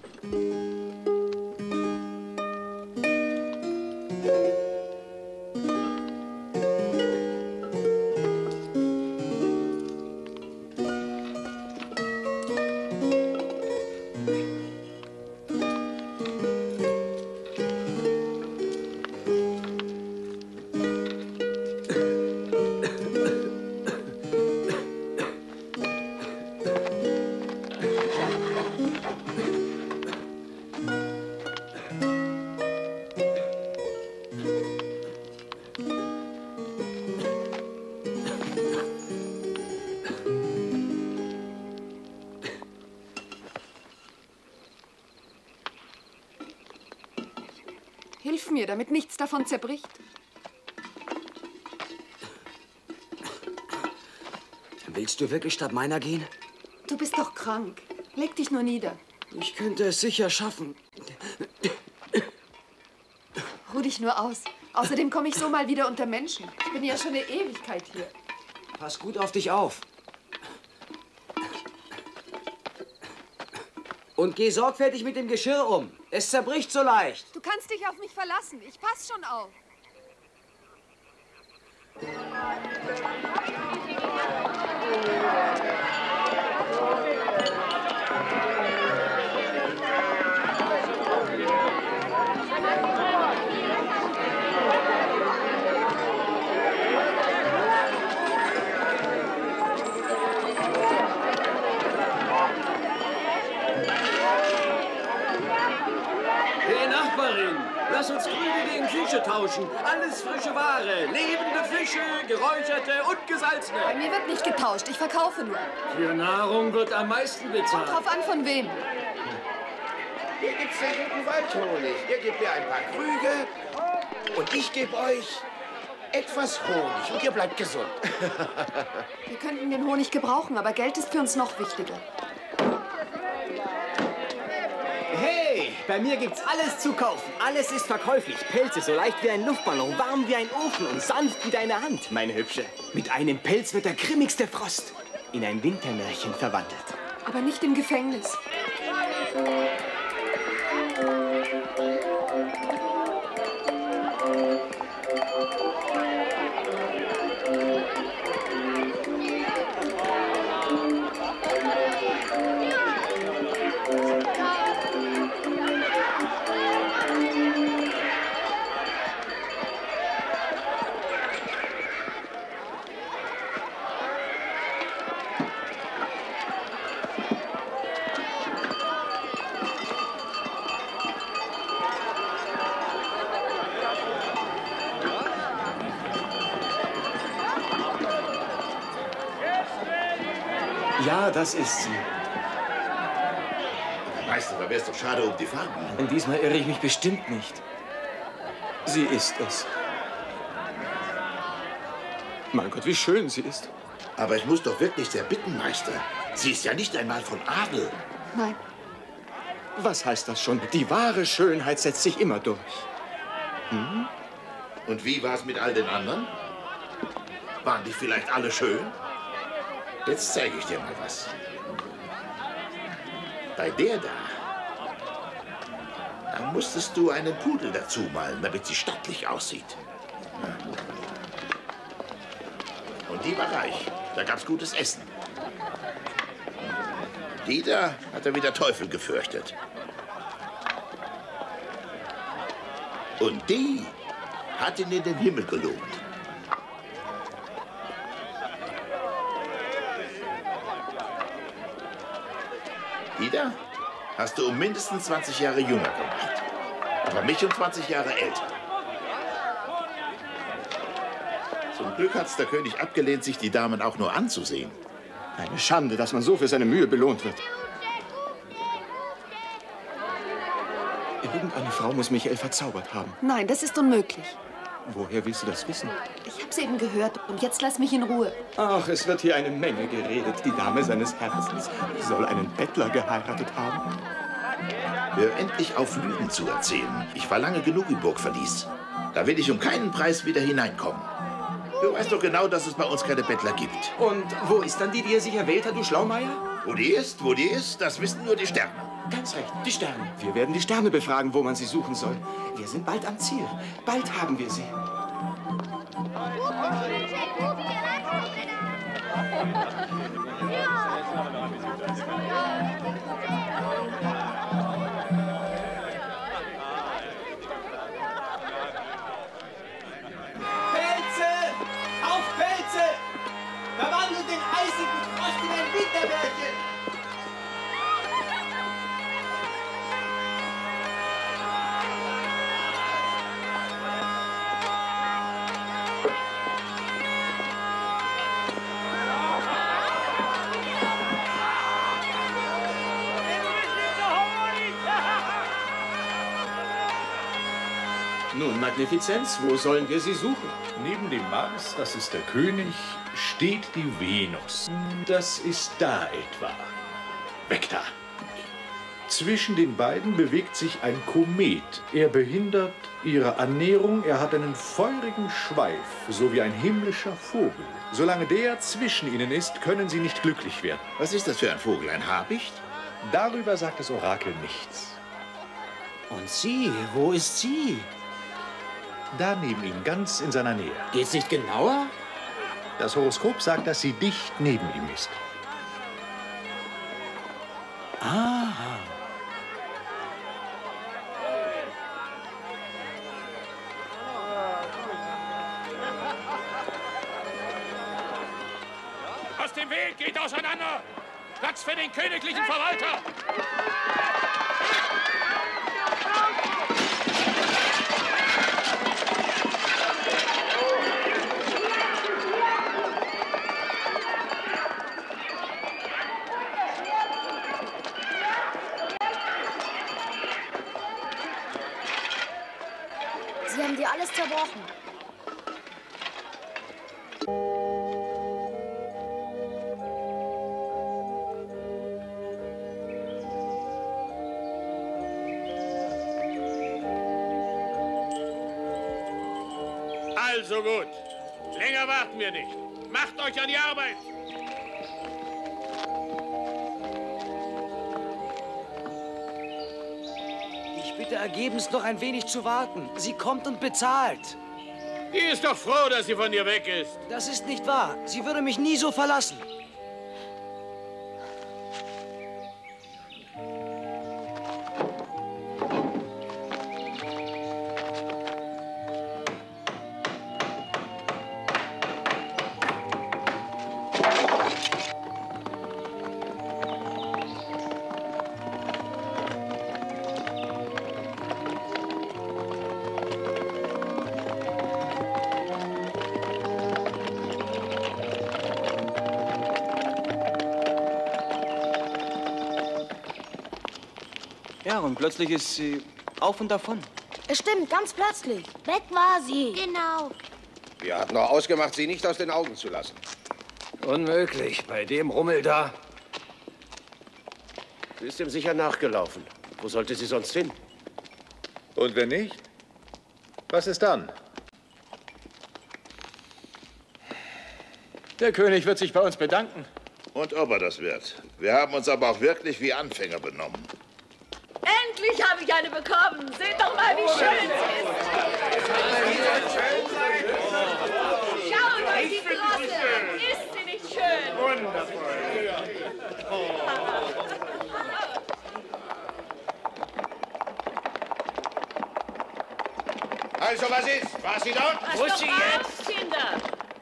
Hilf mir, damit nichts davon zerbricht. Willst du wirklich statt meiner gehen? Du bist doch krank. Leg dich nur nieder. Ich könnte es sicher schaffen. Ruh dich nur aus. Außerdem komme ich so mal wieder unter Menschen. Ich bin ja schon eine Ewigkeit hier. Pass gut auf dich auf. Und geh sorgfältig mit dem Geschirr um. Es zerbricht so leicht. Du kannst dich auf mich verlassen. Ich pass schon auf. Hey Nachbarin, lass uns Krüge gegen Fische tauschen. Alles frische Ware, lebende Fische, geräucherte und gesalzene. Bei mir wird nicht getauscht, ich verkaufe nur. Für Nahrung wird am meisten bezahlt. Kommt drauf an, von wem. Hier gibt's den guten Waldhonig. Ihr gebt mir ein paar Krüge und ich gebe euch etwas Honig und ihr bleibt gesund. Wir könnten den Honig gebrauchen, aber Geld ist für uns noch wichtiger. Hey, bei mir gibt's alles zu kaufen. Alles ist verkäuflich. Pelze so leicht wie ein Luftballon, warm wie ein Ofen und sanft wie deine Hand, meine Hübsche. Mit einem Pelz wird der grimmigste Frost in ein Wintermärchen verwandelt. Aber nicht im Gefängnis. Ja, das ist sie. Meister, da wär's doch schade um die Farben. Und diesmal irre ich mich bestimmt nicht. Sie ist es. Mein Gott, wie schön sie ist. Aber ich muss doch wirklich sehr bitten, Meister. Sie ist ja nicht einmal von Adel. Nein. Was heißt das schon? Die wahre Schönheit setzt sich immer durch. Hm? Und wie war's mit all den anderen? Waren die vielleicht alle schön? Jetzt zeige ich dir mal was. Bei der da musstest du einen Pudel dazu malen, damit sie stattlich aussieht. Die war reich. Da gab's gutes Essen. Die da hat er wie der Teufel gefürchtet. Und die hat ihn in den Himmel gelobt. Die da hast du um mindestens 20 Jahre jünger gemacht. Aber mich um 20 Jahre älter. Zum Glück hat's der König abgelehnt, sich die Damen auch nur anzusehen. Eine Schande, dass man so für seine Mühe belohnt wird. Irgendeine Frau muss Michael verzaubert haben. Nein, das ist unmöglich. Woher willst du das wissen? Ich hab's eben gehört und jetzt lass mich in Ruhe. Ach, es wird hier eine Menge geredet. Die Dame seines Herzens soll einen Bettler geheiratet haben. Hör endlich auf, Lügen zu erzählen. Ich war lange genug im Burgverlies. Da will ich um keinen Preis wieder hineinkommen. Du weißt doch genau, dass es bei uns keine Bettler gibt. Und wo ist dann die er sich erwählt hat, du Schlaumeier? Wo die ist, das wissen nur die Sterne. Ganz recht, die Sterne. Wir werden die Sterne befragen, wo man sie suchen soll. Wir sind bald am Ziel. Bald haben wir sie. Pelze! Auf Pelze! Verwandelt den eisigen Frost in ein Wintermärchen! Nun, Magnifizenz, wo sollen wir sie suchen? Neben dem Mars, das ist der König, steht die Venus. Das ist da etwa. Weg da! Zwischen den beiden bewegt sich ein Komet. Er behindert ihre Annäherung. Er hat einen feurigen Schweif, so wie ein himmlischer Vogel. Solange der zwischen ihnen ist, können sie nicht glücklich werden. Was ist das für ein Vogel? Ein Habicht? Darüber sagt das Orakel nichts. Und sie? Wo ist sie? Da neben ihm, ganz in seiner Nähe. Geht's nicht genauer? Das Horoskop sagt, dass sie dicht neben ihm ist. Aha. Aus dem Weg, geht auseinander! Platz für den königlichen Verwalter! Sie haben dir alles zerbrochen. Also gut. Länger warten wir nicht. Macht euch an die Arbeit. Ich bitte ergebenst noch ein wenig zu warten. Sie kommt und bezahlt. Die ist doch froh, dass sie von dir weg ist. Das ist nicht wahr. Sie würde mich nie so verlassen. Ja, und plötzlich ist sie auf und davon. Es stimmt, ganz plötzlich. Weg war sie. Genau. Wir hatten noch ausgemacht, sie nicht aus den Augen zu lassen. Unmöglich, bei dem Rummel da. Sie ist ihm sicher nachgelaufen. Wo sollte sie sonst hin? Und wenn nicht? Was ist dann? Der König wird sich bei uns bedanken. Und ob er das wird. Wir haben uns aber auch wirklich wie Anfänger benommen. Endlich habe ich eine bekommen. Seht doch mal, wie schön sie ist. Schaut euch die Drossel an. Also, was ist? War sie dort? Wo ist sie jetzt? Kinder!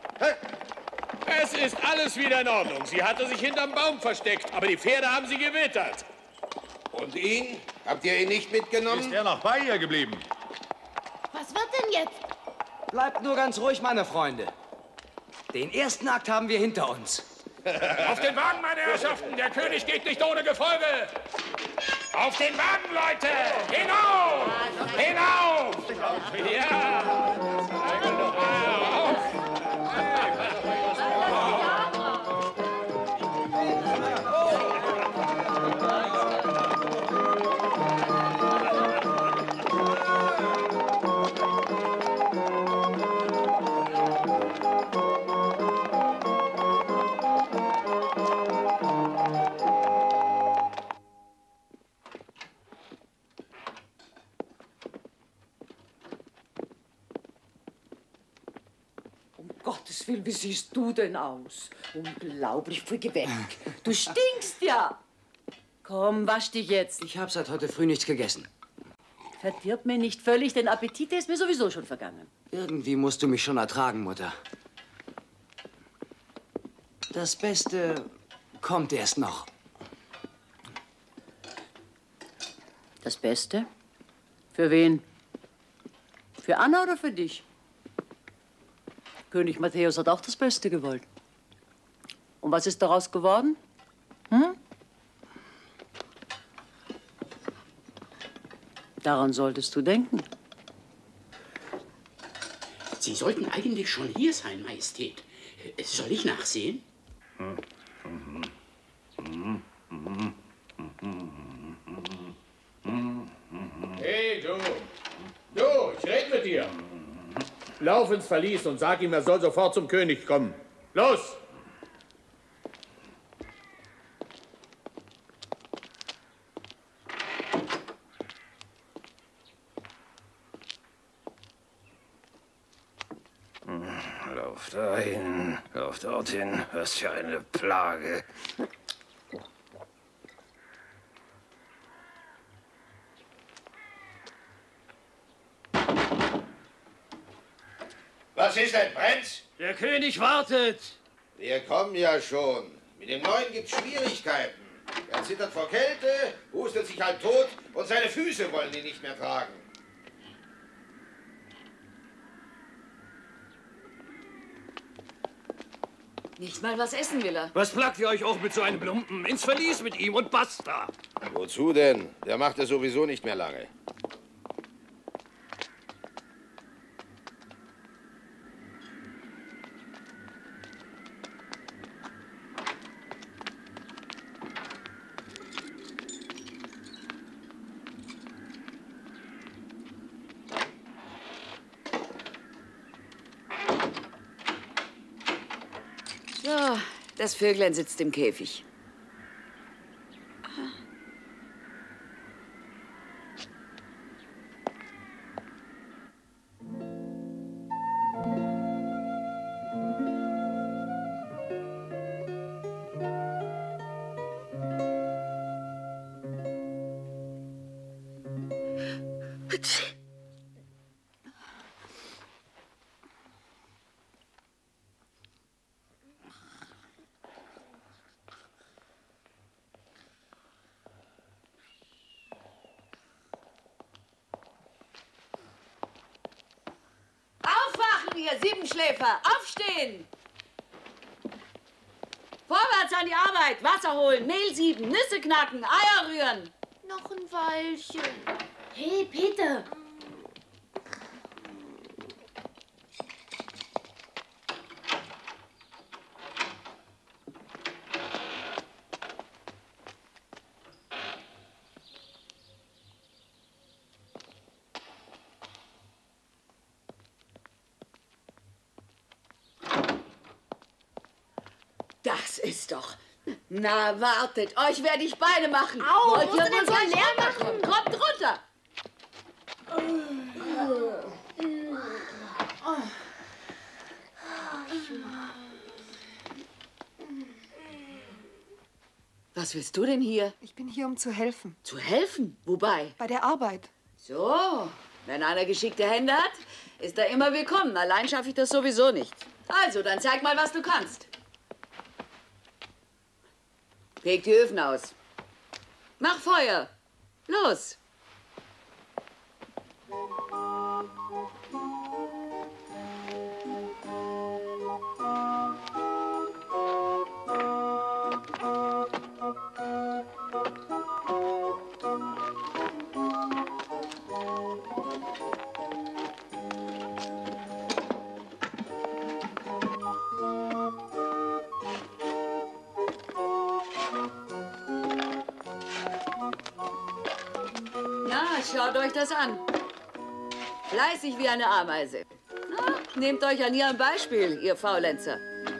Es ist alles wieder in Ordnung. Sie hatte sich hinterm Baum versteckt, aber die Pferde haben sie gewittert. Und ihn? Habt ihr ihn nicht mitgenommen? Ist er noch bei ihr geblieben? Was wird denn jetzt? Bleibt nur ganz ruhig, meine Freunde. Den ersten Akt haben wir hinter uns. Auf den Wagen, meine Herrschaften! Der König geht nicht ohne Gefolge! Auf den Wagen, Leute! Hinauf! Hinauf! Ja! Gottes Willen, wie siehst du denn aus? Unglaublich, pfui, geh weg. Du stinkst ja. Komm, wasch dich jetzt. Ich habe seit heute früh nichts gegessen. Verdirb mir nicht völlig, den Appetit, der ist mir sowieso schon vergangen. Irgendwie musst du mich schon ertragen, Mutter. Das Beste kommt erst noch. Das Beste? Für wen? Für Anna oder für dich? König Matthäus hat auch das Beste gewollt. Und was ist daraus geworden? Hm? Daran solltest du denken. Sie sollten eigentlich schon hier sein, Majestät. Soll ich nachsehen? Hey, du! Du, ich rede mit dir! Lauf ins Verlies und sag ihm, er soll sofort zum König kommen. Los! Lauf dahin, lauf dorthin. Was für eine Plage. Was ist denn, Prinz? Der König wartet. Wir kommen ja schon. Mit dem Neuen gibt's Schwierigkeiten. Er zittert vor Kälte, hustet sich halb tot und seine Füße wollen ihn nicht mehr tragen. Nicht mal was essen will er. Was plagt ihr euch auch mit so einem Lumpen? Ins Verlies mit ihm und basta. Wozu denn? Der macht es sowieso nicht mehr lange. So, das Vöglein sitzt im Käfig. Ihr Siebenschläfer, aufstehen! Vorwärts an die Arbeit, Wasser holen, Mehl sieben, Nüsse knacken, Eier rühren. Noch ein Weilchen. Hey, Peter. Das ist doch... Na, wartet, euch werde ich beide machen. Au, wollt musst ihr du denn wohl so gleich leer runterkommen? Kommt runter! Was willst du denn hier? Ich bin hier, um zu helfen. Zu helfen? Wobei? Bei der Arbeit. So, Wenn einer geschickte Hände hat, ist er immer willkommen. Allein schaffe ich das sowieso nicht. Also, dann zeig mal, was du kannst. Feg die Öfen aus. Mach Feuer. Los. Schaut euch das an. Fleißig wie eine Ameise. Na, nehmt euch an ihrem Beispiel, ihr Faulenzer.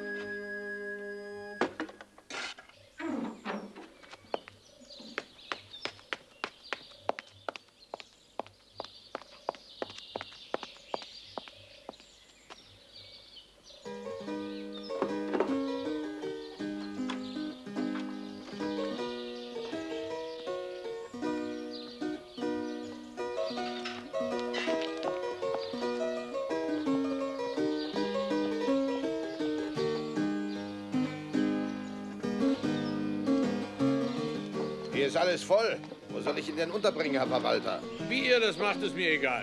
Hier ist alles voll. Wo soll ich ihn denn unterbringen, Herr Verwalter? Wie ihr das macht, ist mir egal.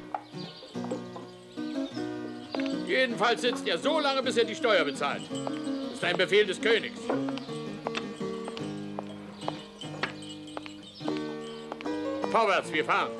Jedenfalls sitzt er so lange, bis er die Steuer bezahlt. Das ist ein Befehl des Königs. Vorwärts, wir fahren.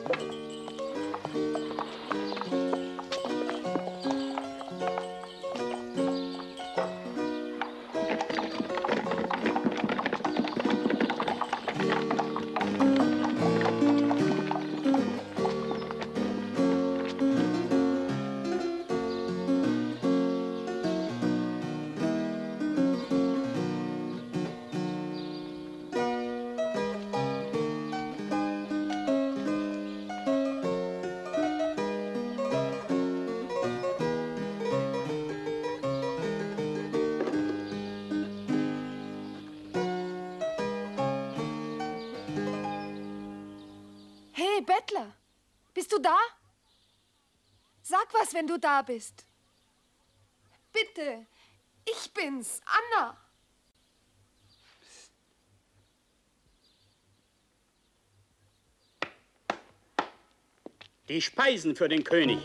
Hey, Bettler, bist du da? Sag was, wenn du da bist. Bitte, ich bin's, Anna. Die Speisen für den König.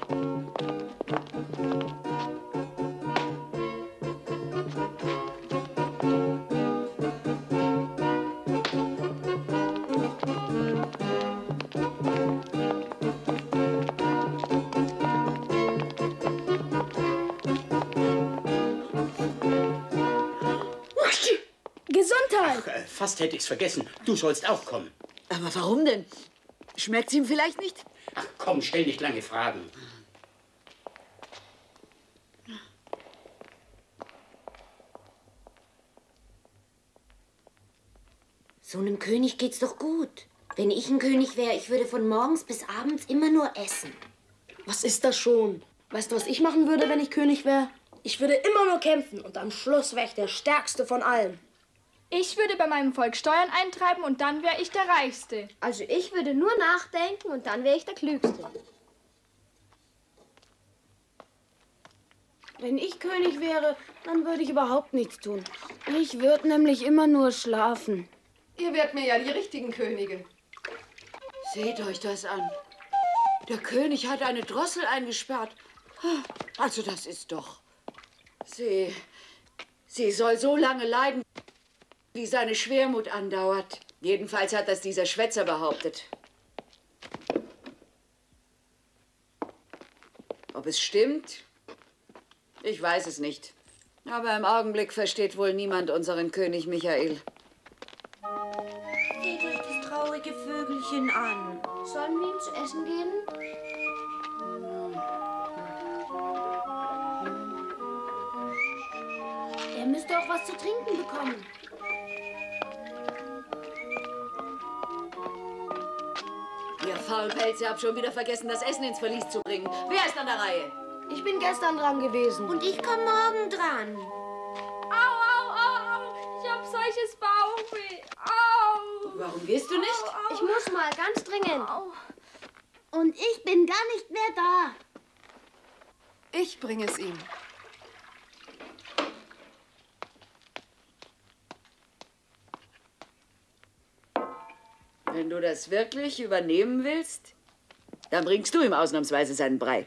Gesundheit! Ach, fast hätte ich's vergessen. Du sollst auch kommen. Aber warum denn? Schmeckt's ihm vielleicht nicht? Ach komm, stell nicht lange Fragen. So einem König geht's doch gut. Wenn ich ein König wäre, ich würde von morgens bis abends immer nur essen. Was ist das schon? Weißt du, was ich machen würde, wenn ich König wäre? Ich würde immer nur kämpfen und am Schluss wäre ich der Stärkste von allen. Ich würde bei meinem Volk Steuern eintreiben und dann wäre ich der Reichste. Also ich würde nur nachdenken und dann wäre ich der Klügste. Wenn ich König wäre, dann würde ich überhaupt nichts tun. Ich würde nämlich immer nur schlafen. Ihr werdet mir ja die richtigen Könige. Seht euch das an. Der König hat eine Drossel eingesperrt. Also das ist doch... Sie soll so lange leiden, wie seine Schwermut andauert. Jedenfalls hat das dieser Schwätzer behauptet. Ob es stimmt? Ich weiß es nicht. Aber im Augenblick versteht wohl niemand unseren König Michael. Seht euch das traurige Vögelchen an. Sollen wir ihm zu essen geben? Er müsste auch was zu trinken bekommen. Ihr Faulpelze habt schon wieder vergessen, das Essen ins Verlies zu bringen. Wer ist an der Reihe? Ich bin gestern dran gewesen. Und ich komme morgen dran. Au, au, au, au. Ich hab solches Bauchweh. Au. Warum gehst du nicht? Ich muss mal, ganz dringend. Und ich bin gar nicht mehr da. Ich bringe es ihm. Wenn du das wirklich übernehmen willst, dann bringst du ihm ausnahmsweise seinen Brei.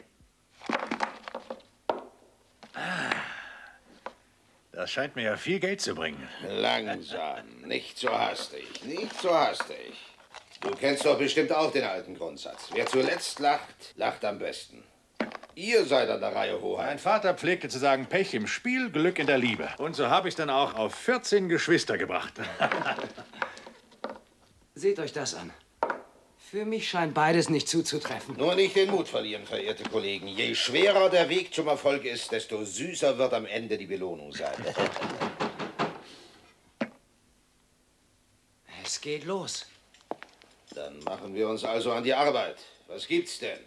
Das scheint mir ja viel Geld zu bringen. Langsam, nicht so hastig, nicht so hastig. Du kennst doch bestimmt auch den alten Grundsatz. Wer zuletzt lacht, lacht am besten. Ihr seid an der Reihe, Hoheit. Mein Vater pflegte zu sagen, Pech im Spiel, Glück in der Liebe. Und so habe ich dann auch auf 14 Geschwister gebracht. Seht euch das an. Für mich scheint beides nicht zuzutreffen. Nur nicht den Mut verlieren, verehrte Kollegen. Je schwerer der Weg zum Erfolg ist, desto süßer wird am Ende die Belohnung sein. Es geht los. Dann machen wir uns also an die Arbeit. Was gibt's denn?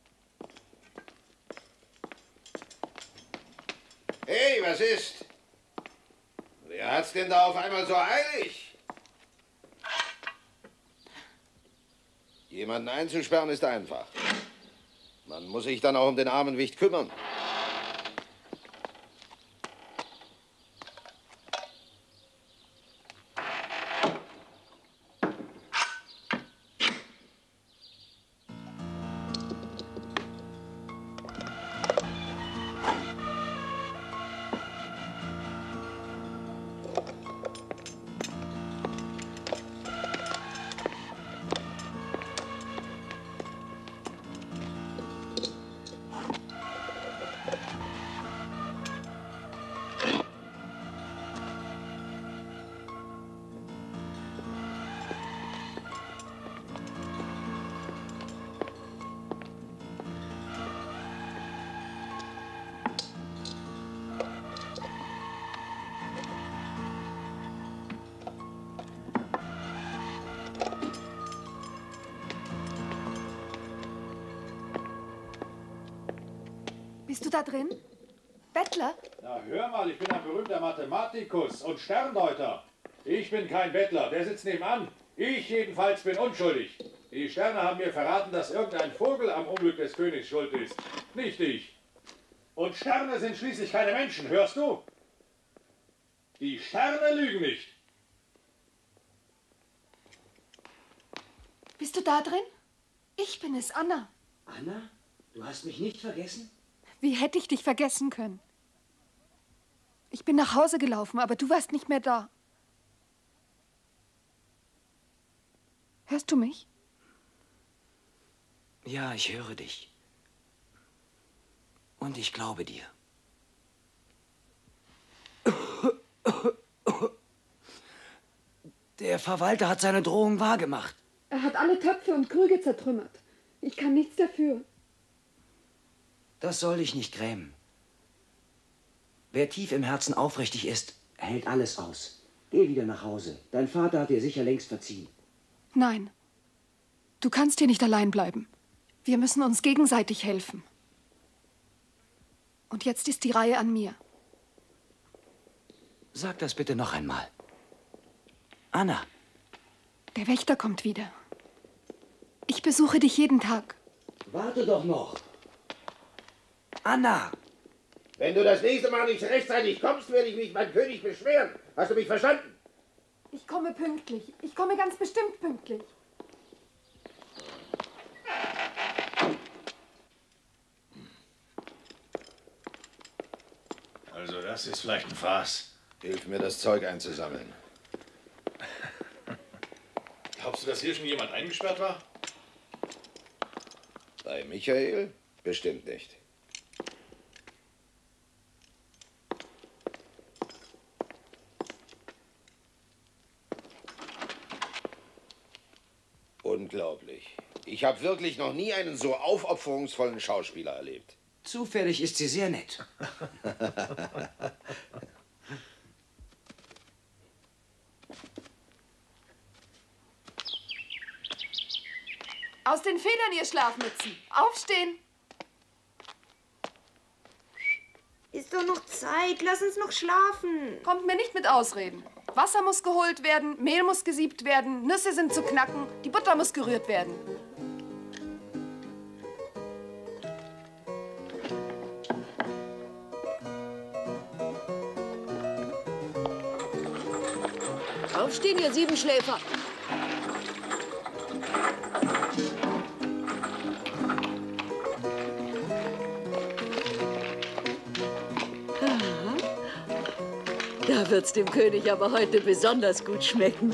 Hey, was ist? Wer hat's denn da auf einmal so eilig? Jemanden einzusperren ist einfach. Man muss sich dann auch um den armen Wicht kümmern. Bist du da drin? Bettler? Na, hör mal, ich bin ein berühmter Mathematikus und Sterndeuter. Ich bin kein Bettler, der sitzt nebenan. Ich jedenfalls bin unschuldig. Die Sterne haben mir verraten, dass irgendein Vogel am Unglück des Königs schuld ist. Nicht ich. Und Sterne sind schließlich keine Menschen, hörst du? Die Sterne lügen nicht. Bist du da drin? Ich bin es, Anna. Anna, du hast mich nicht vergessen? Wie hätte ich dich vergessen können? Ich bin nach Hause gelaufen, aber du warst nicht mehr da. Hörst du mich? Ja, ich höre dich. Und ich glaube dir. Der Verwalter hat seine Drohung wahrgemacht. Er hat alle Töpfe und Krüge zertrümmert. Ich kann nichts dafür. Das soll dich nicht grämen. Wer tief im Herzen aufrichtig ist, hält alles aus. Geh wieder nach Hause. Dein Vater hat dir sicher längst verziehen. Nein. Du kannst hier nicht allein bleiben. Wir müssen uns gegenseitig helfen. Und jetzt ist die Reihe an mir. Sag das bitte noch einmal. Anna. Der Wächter kommt wieder. Ich besuche dich jeden Tag. Warte doch noch. Anna! Wenn du das nächste Mal nicht rechtzeitig kommst, werde ich mich beim König beschweren. Hast du mich verstanden? Ich komme pünktlich. Ich komme ganz bestimmt pünktlich. Also das ist vielleicht ein Fraß. Hilf mir, das Zeug einzusammeln. Glaubst du, dass hier schon jemand eingesperrt war? Bei Michael? Bestimmt nicht. Unglaublich. Ich habe wirklich noch nie einen so aufopferungsvollen Schauspieler erlebt. Zufällig ist sie sehr nett. Aus den Federn, ihr Schlafmützen. Aufstehen. Ist doch noch Zeit. Lass uns noch schlafen. Kommt mir nicht mit Ausreden. Wasser muss geholt werden, Mehl muss gesiebt werden, Nüsse sind zu knacken, die Butter muss gerührt werden. aufstehen, ihr Siebenschläfer. Da wird's dem König aber heute besonders gut schmecken.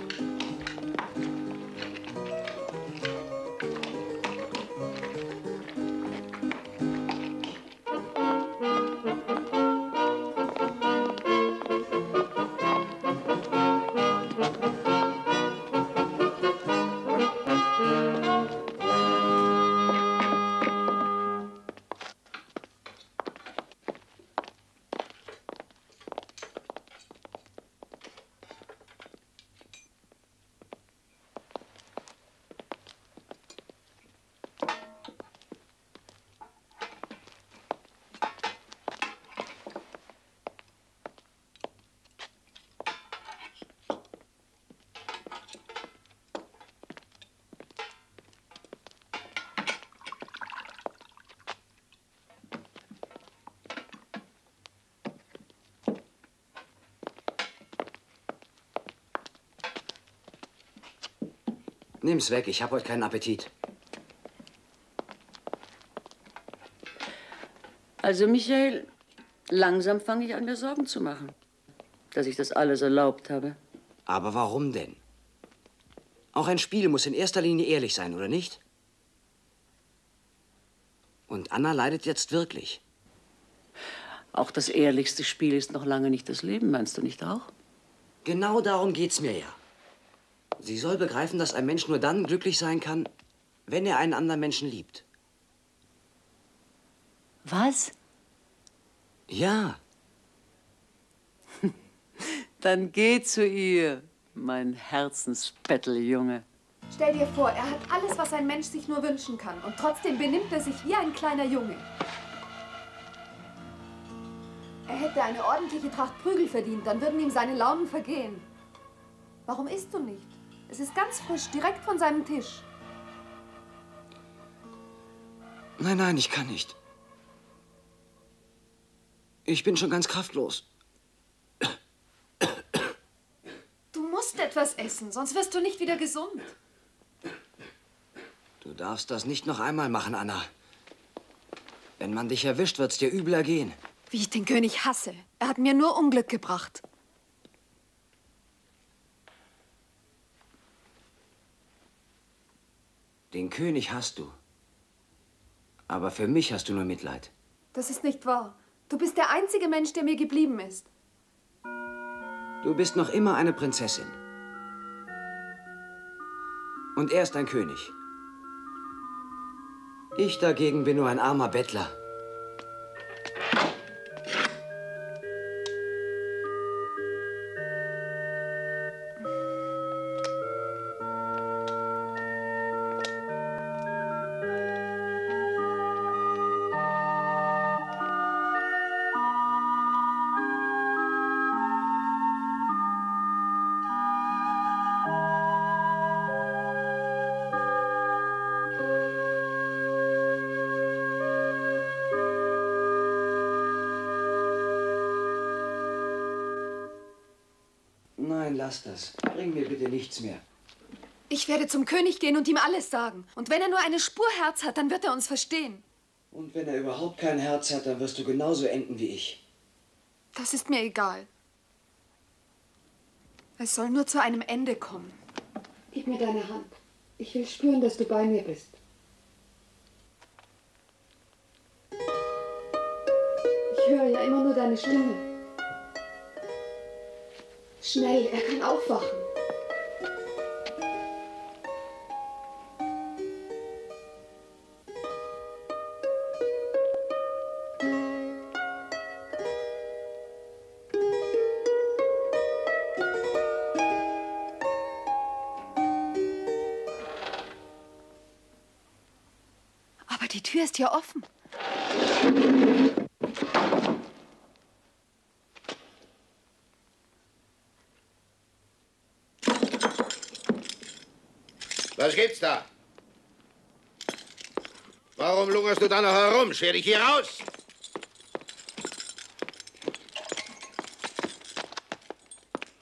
Nimm's weg, ich habe heute keinen Appetit. Also, Michael, langsam fange ich an, mir Sorgen zu machen, dass ich das alles erlaubt habe. Aber warum denn? Auch ein Spiel muss in erster Linie ehrlich sein, oder nicht? Und Anna leidet jetzt wirklich. Auch das ehrlichste Spiel ist noch lange nicht das Leben, meinst du nicht auch? Genau darum geht's mir ja. Sie soll begreifen, dass ein Mensch nur dann glücklich sein kann, wenn er einen anderen Menschen liebt. Was? Ja. Dann geh zu ihr, mein Herzensbetteljunge. Stell dir vor, er hat alles, was ein Mensch sich nur wünschen kann. Und trotzdem benimmt er sich wie ein kleiner Junge. Er hätte eine ordentliche Tracht Prügel verdient, dann würden ihm seine Launen vergehen. Warum isst du nicht? Es ist ganz frisch, direkt von seinem Tisch. Nein, nein, ich kann nicht. Ich bin schon ganz kraftlos. Du musst etwas essen, sonst wirst du nicht wieder gesund. Du darfst das nicht noch einmal machen, Anna. Wenn man dich erwischt, wird's dir übel ergehen. Wie ich den König hasse. Er hat mir nur Unglück gebracht. Den König hast du. Aber für mich hast du nur Mitleid. Das ist nicht wahr. Du bist der einzige Mensch, der mir geblieben ist. Du bist noch immer eine Prinzessin. Und er ist ein König. Ich dagegen bin nur ein armer Bettler. Nein, lass das. Bring mir bitte nichts mehr. Ich werde zum König gehen und ihm alles sagen. Und wenn er nur eine Spur Herz hat, dann wird er uns verstehen. Und wenn er überhaupt kein Herz hat, dann wirst du genauso enden wie ich. Das ist mir egal. Es soll nur zu einem Ende kommen. Gib mir deine Hand. Ich will spüren, dass du bei mir bist. Ich höre ja immer nur deine Stimme. Schnell, er kann aufwachen. Aber die Tür ist ja offen. Was gibt's da? Warum lungerst du da noch herum? Scher dich hier raus!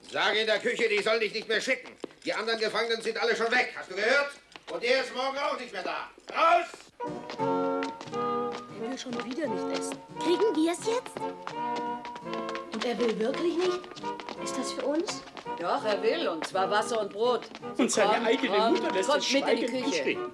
Sage in der Küche, die soll dich nicht mehr schicken. Die anderen Gefangenen sind alle schon weg. Hast du gehört? Und der ist morgen auch nicht mehr da. Raus! Er will schon wieder nicht essen. Kriegen wir es jetzt? Und er will wirklich nicht? Ist das für uns? Doch, er will. Und zwar Wasser und Brot. Und seine eigene Mutter lässt kommt es mit in die schweigend Küche. bestehen.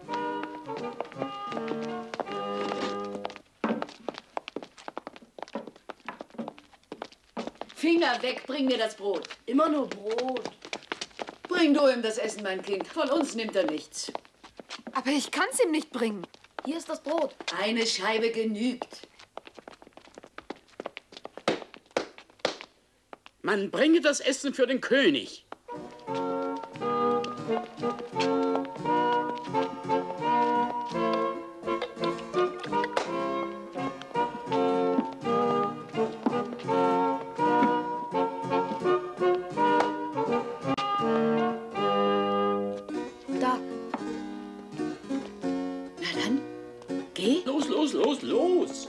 Finger weg, bring mir das Brot. Immer nur Brot. Bring du ihm das Essen, mein Kind. Von uns nimmt er nichts. Aber ich kann's ihm nicht bringen. Hier ist das Brot. Eine Scheibe genügt. Man bringe das Essen für den König. Da. Na dann, geh. Los, los, los, los.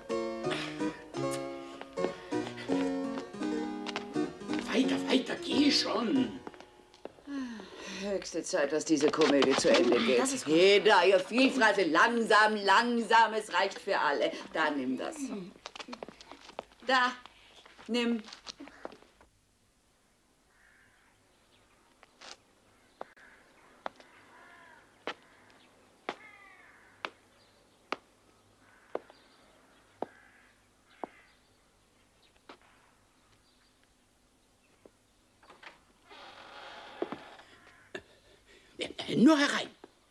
Weiter, weiter, geh schon. Höchste Zeit, dass diese Komödie zu Ende geht. Das ist gut. Geh da, ihr Vielfraße. Langsam, langsam. Es reicht für alle. Da, nimm das. Da, nimm. Nur herein.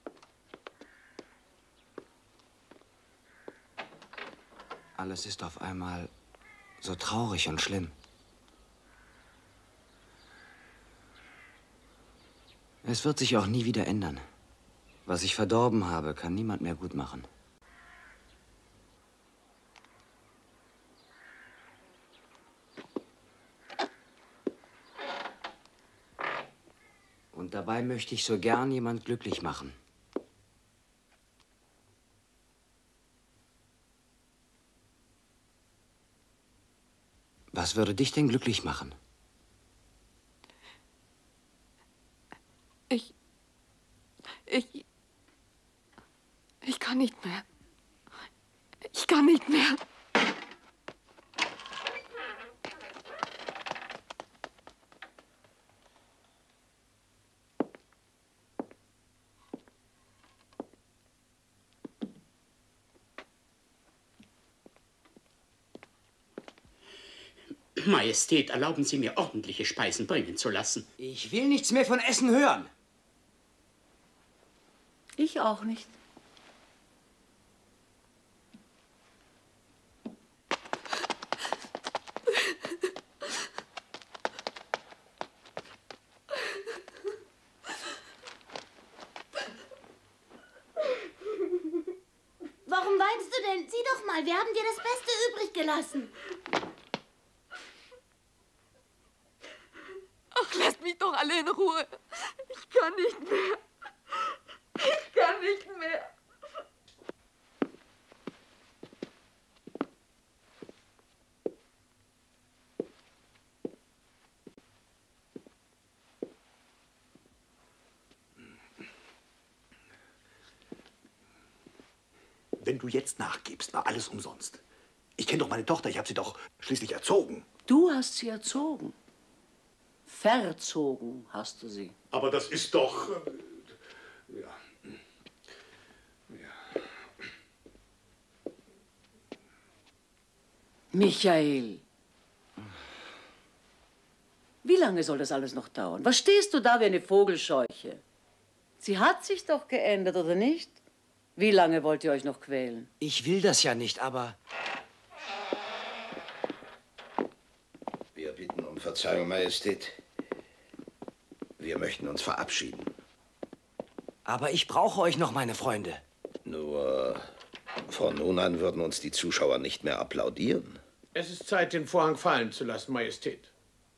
Alles ist auf einmal so traurig und schlimm. Es wird sich auch nie wieder ändern. Was ich verdorben habe, kann niemand mehr gut machen. Und dabei möchte ich so gern jemand glücklich machen. Was würde dich denn glücklich machen? Ich kann nicht mehr. Ich kann nicht mehr. Majestät, erlauben Sie mir, ordentliche Speisen bringen zu lassen. Ich will nichts mehr von Essen hören. Ich auch nicht. Warum weinst du denn? Sieh doch mal, wir haben dir das Beste übrig gelassen. Ach, lasst mich doch alle in Ruhe. Ich kann nicht mehr. Ich kann nicht mehr. Wenn du jetzt nachgibst, war alles umsonst. Ich kenne doch meine Tochter, ich habe sie doch schließlich erzogen. Du hast sie erzogen. Verzogen hast du sie. Aber das ist doch... Michael. Wie lange soll das alles noch dauern? Was stehst du da wie eine Vogelscheuche? Sie hat sich doch geändert, oder nicht? Wie lange wollt ihr euch noch quälen? Ich will das ja nicht, aber... Wir bitten um Verzeihung, Majestät. Wir möchten uns verabschieden. Aber ich brauche euch noch, meine Freunde. Nur von nun an würden uns die Zuschauer nicht mehr applaudieren. Es ist Zeit, den Vorhang fallen zu lassen, Majestät.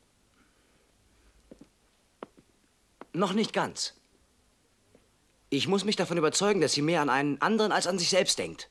Noch nicht ganz. Ich muss mich davon überzeugen, dass sie mehr an einen anderen als an sich selbst denkt.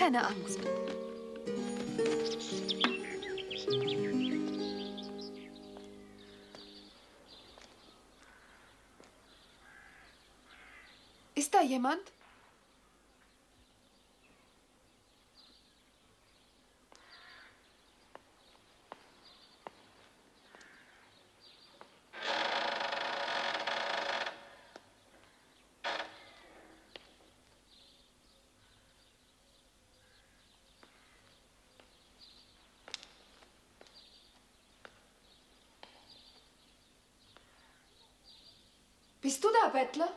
keine Angst. Ist da jemand? Bist du da, Bettler?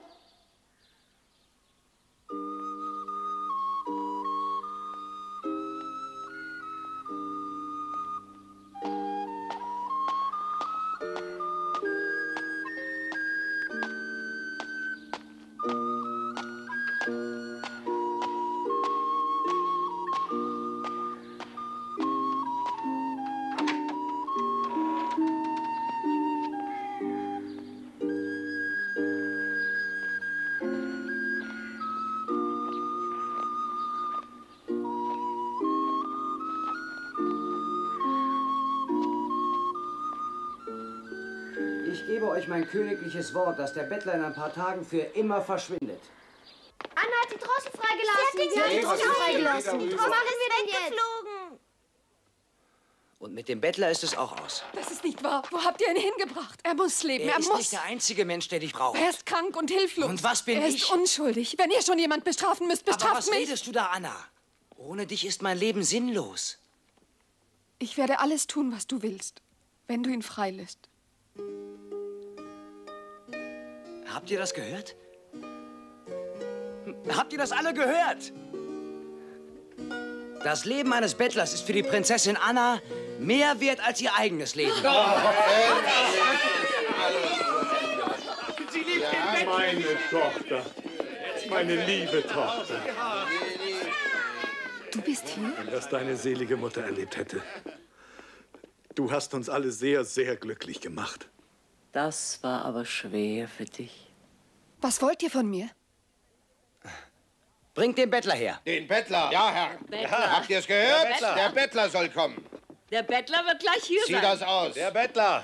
Ich gebe euch mein königliches Wort, dass der Bettler in ein paar Tagen für immer verschwindet. Anna hat die Drossel freigelassen. Sie hat die Drossel freigelassen. Was machen wir denn jetzt? Und mit dem Bettler ist es auch aus. Das ist nicht wahr. Wo habt ihr ihn hingebracht? Er muss leben. Er Er ist muss. nicht der einzige Mensch, der dich braucht. Er ist krank und hilflos. Und was bin er ich? Er ist unschuldig. Wenn ihr schon jemand bestrafen müsst, Aber bestraft was mich. redest du da, Anna? Ohne dich ist mein Leben sinnlos. Ich werde alles tun, was du willst, wenn du ihn freilässt. Habt ihr das gehört? Habt ihr das alle gehört? Das Leben eines Bettlers ist für die Prinzessin Anna mehr wert als ihr eigenes Leben. Sie liebt den Bettler. Meine Tochter. Meine liebe Tochter. Du bist hier? Wenn das deine selige Mutter erlebt hätte. Du hast uns alle sehr, sehr glücklich gemacht. Das war aber schwer für dich. Was wollt ihr von mir? Bringt den Bettler her. Den Bettler? Ja, Herr. Bettler. Habt ihr es gehört? Der Bettler. Der Bettler soll kommen. Der Bettler wird gleich hier Sieh sein. das aus. Der Bettler.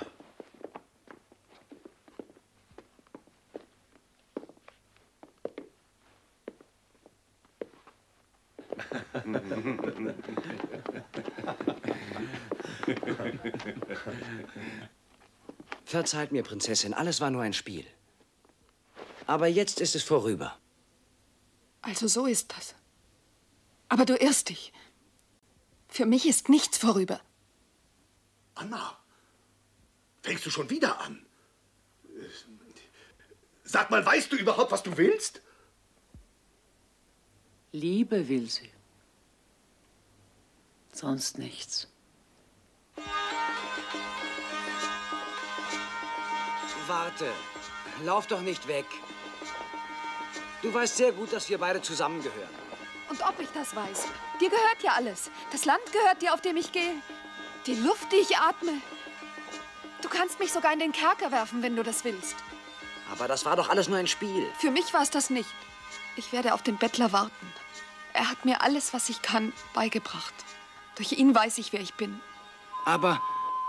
Verzeiht mir, Prinzessin, alles war nur ein Spiel. Aber jetzt ist es vorüber. Also so ist das. Aber du irrst dich. Für mich ist nichts vorüber. Anna, fängst du schon wieder an? Sag mal, weißt du überhaupt, was du willst? Liebe will sie. Sonst nichts. Warte, lauf doch nicht weg. Du weißt sehr gut, dass wir beide zusammengehören. Und ob ich das weiß? Dir gehört ja alles. Das Land gehört dir, auf dem ich gehe. Die Luft, die ich atme. Du kannst mich sogar in den Kerker werfen, wenn du das willst. Aber das war doch alles nur ein Spiel. Für mich war es das nicht. Ich werde auf den Bettler warten. Er hat mir alles, was ich kann, beigebracht. Durch ihn weiß ich, wer ich bin. Aber...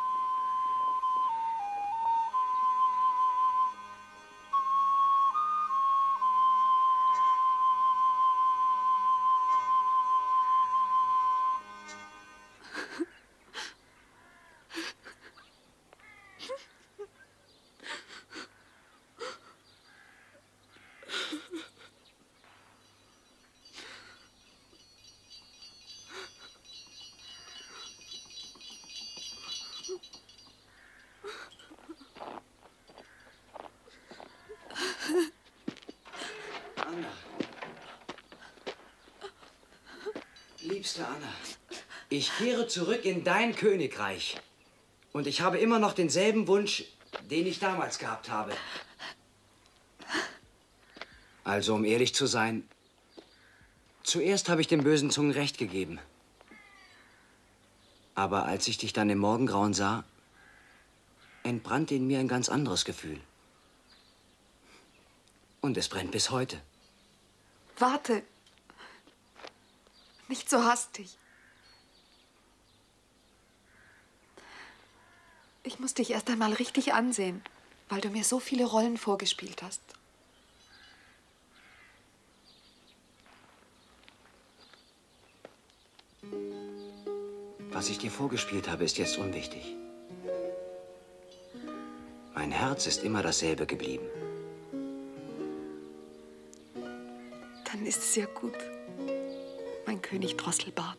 Anna. Liebste Anna, ich kehre zurück in dein Königreich. Und ich habe immer noch denselben Wunsch, den ich damals gehabt habe. Also, um ehrlich zu sein, zuerst habe ich den bösen Zungen recht gegeben. Aber als ich dich dann im Morgengrauen sah, entbrannte in mir ein ganz anderes Gefühl. Und es brennt bis heute. Warte. Nicht so hastig. Ich muss dich erst einmal richtig ansehen, weil du mir so viele Rollen vorgespielt hast. Was ich dir vorgespielt habe, ist jetzt unwichtig. Mein Herz ist immer dasselbe geblieben. Dann ist es ja gut, mein König Drosselbart.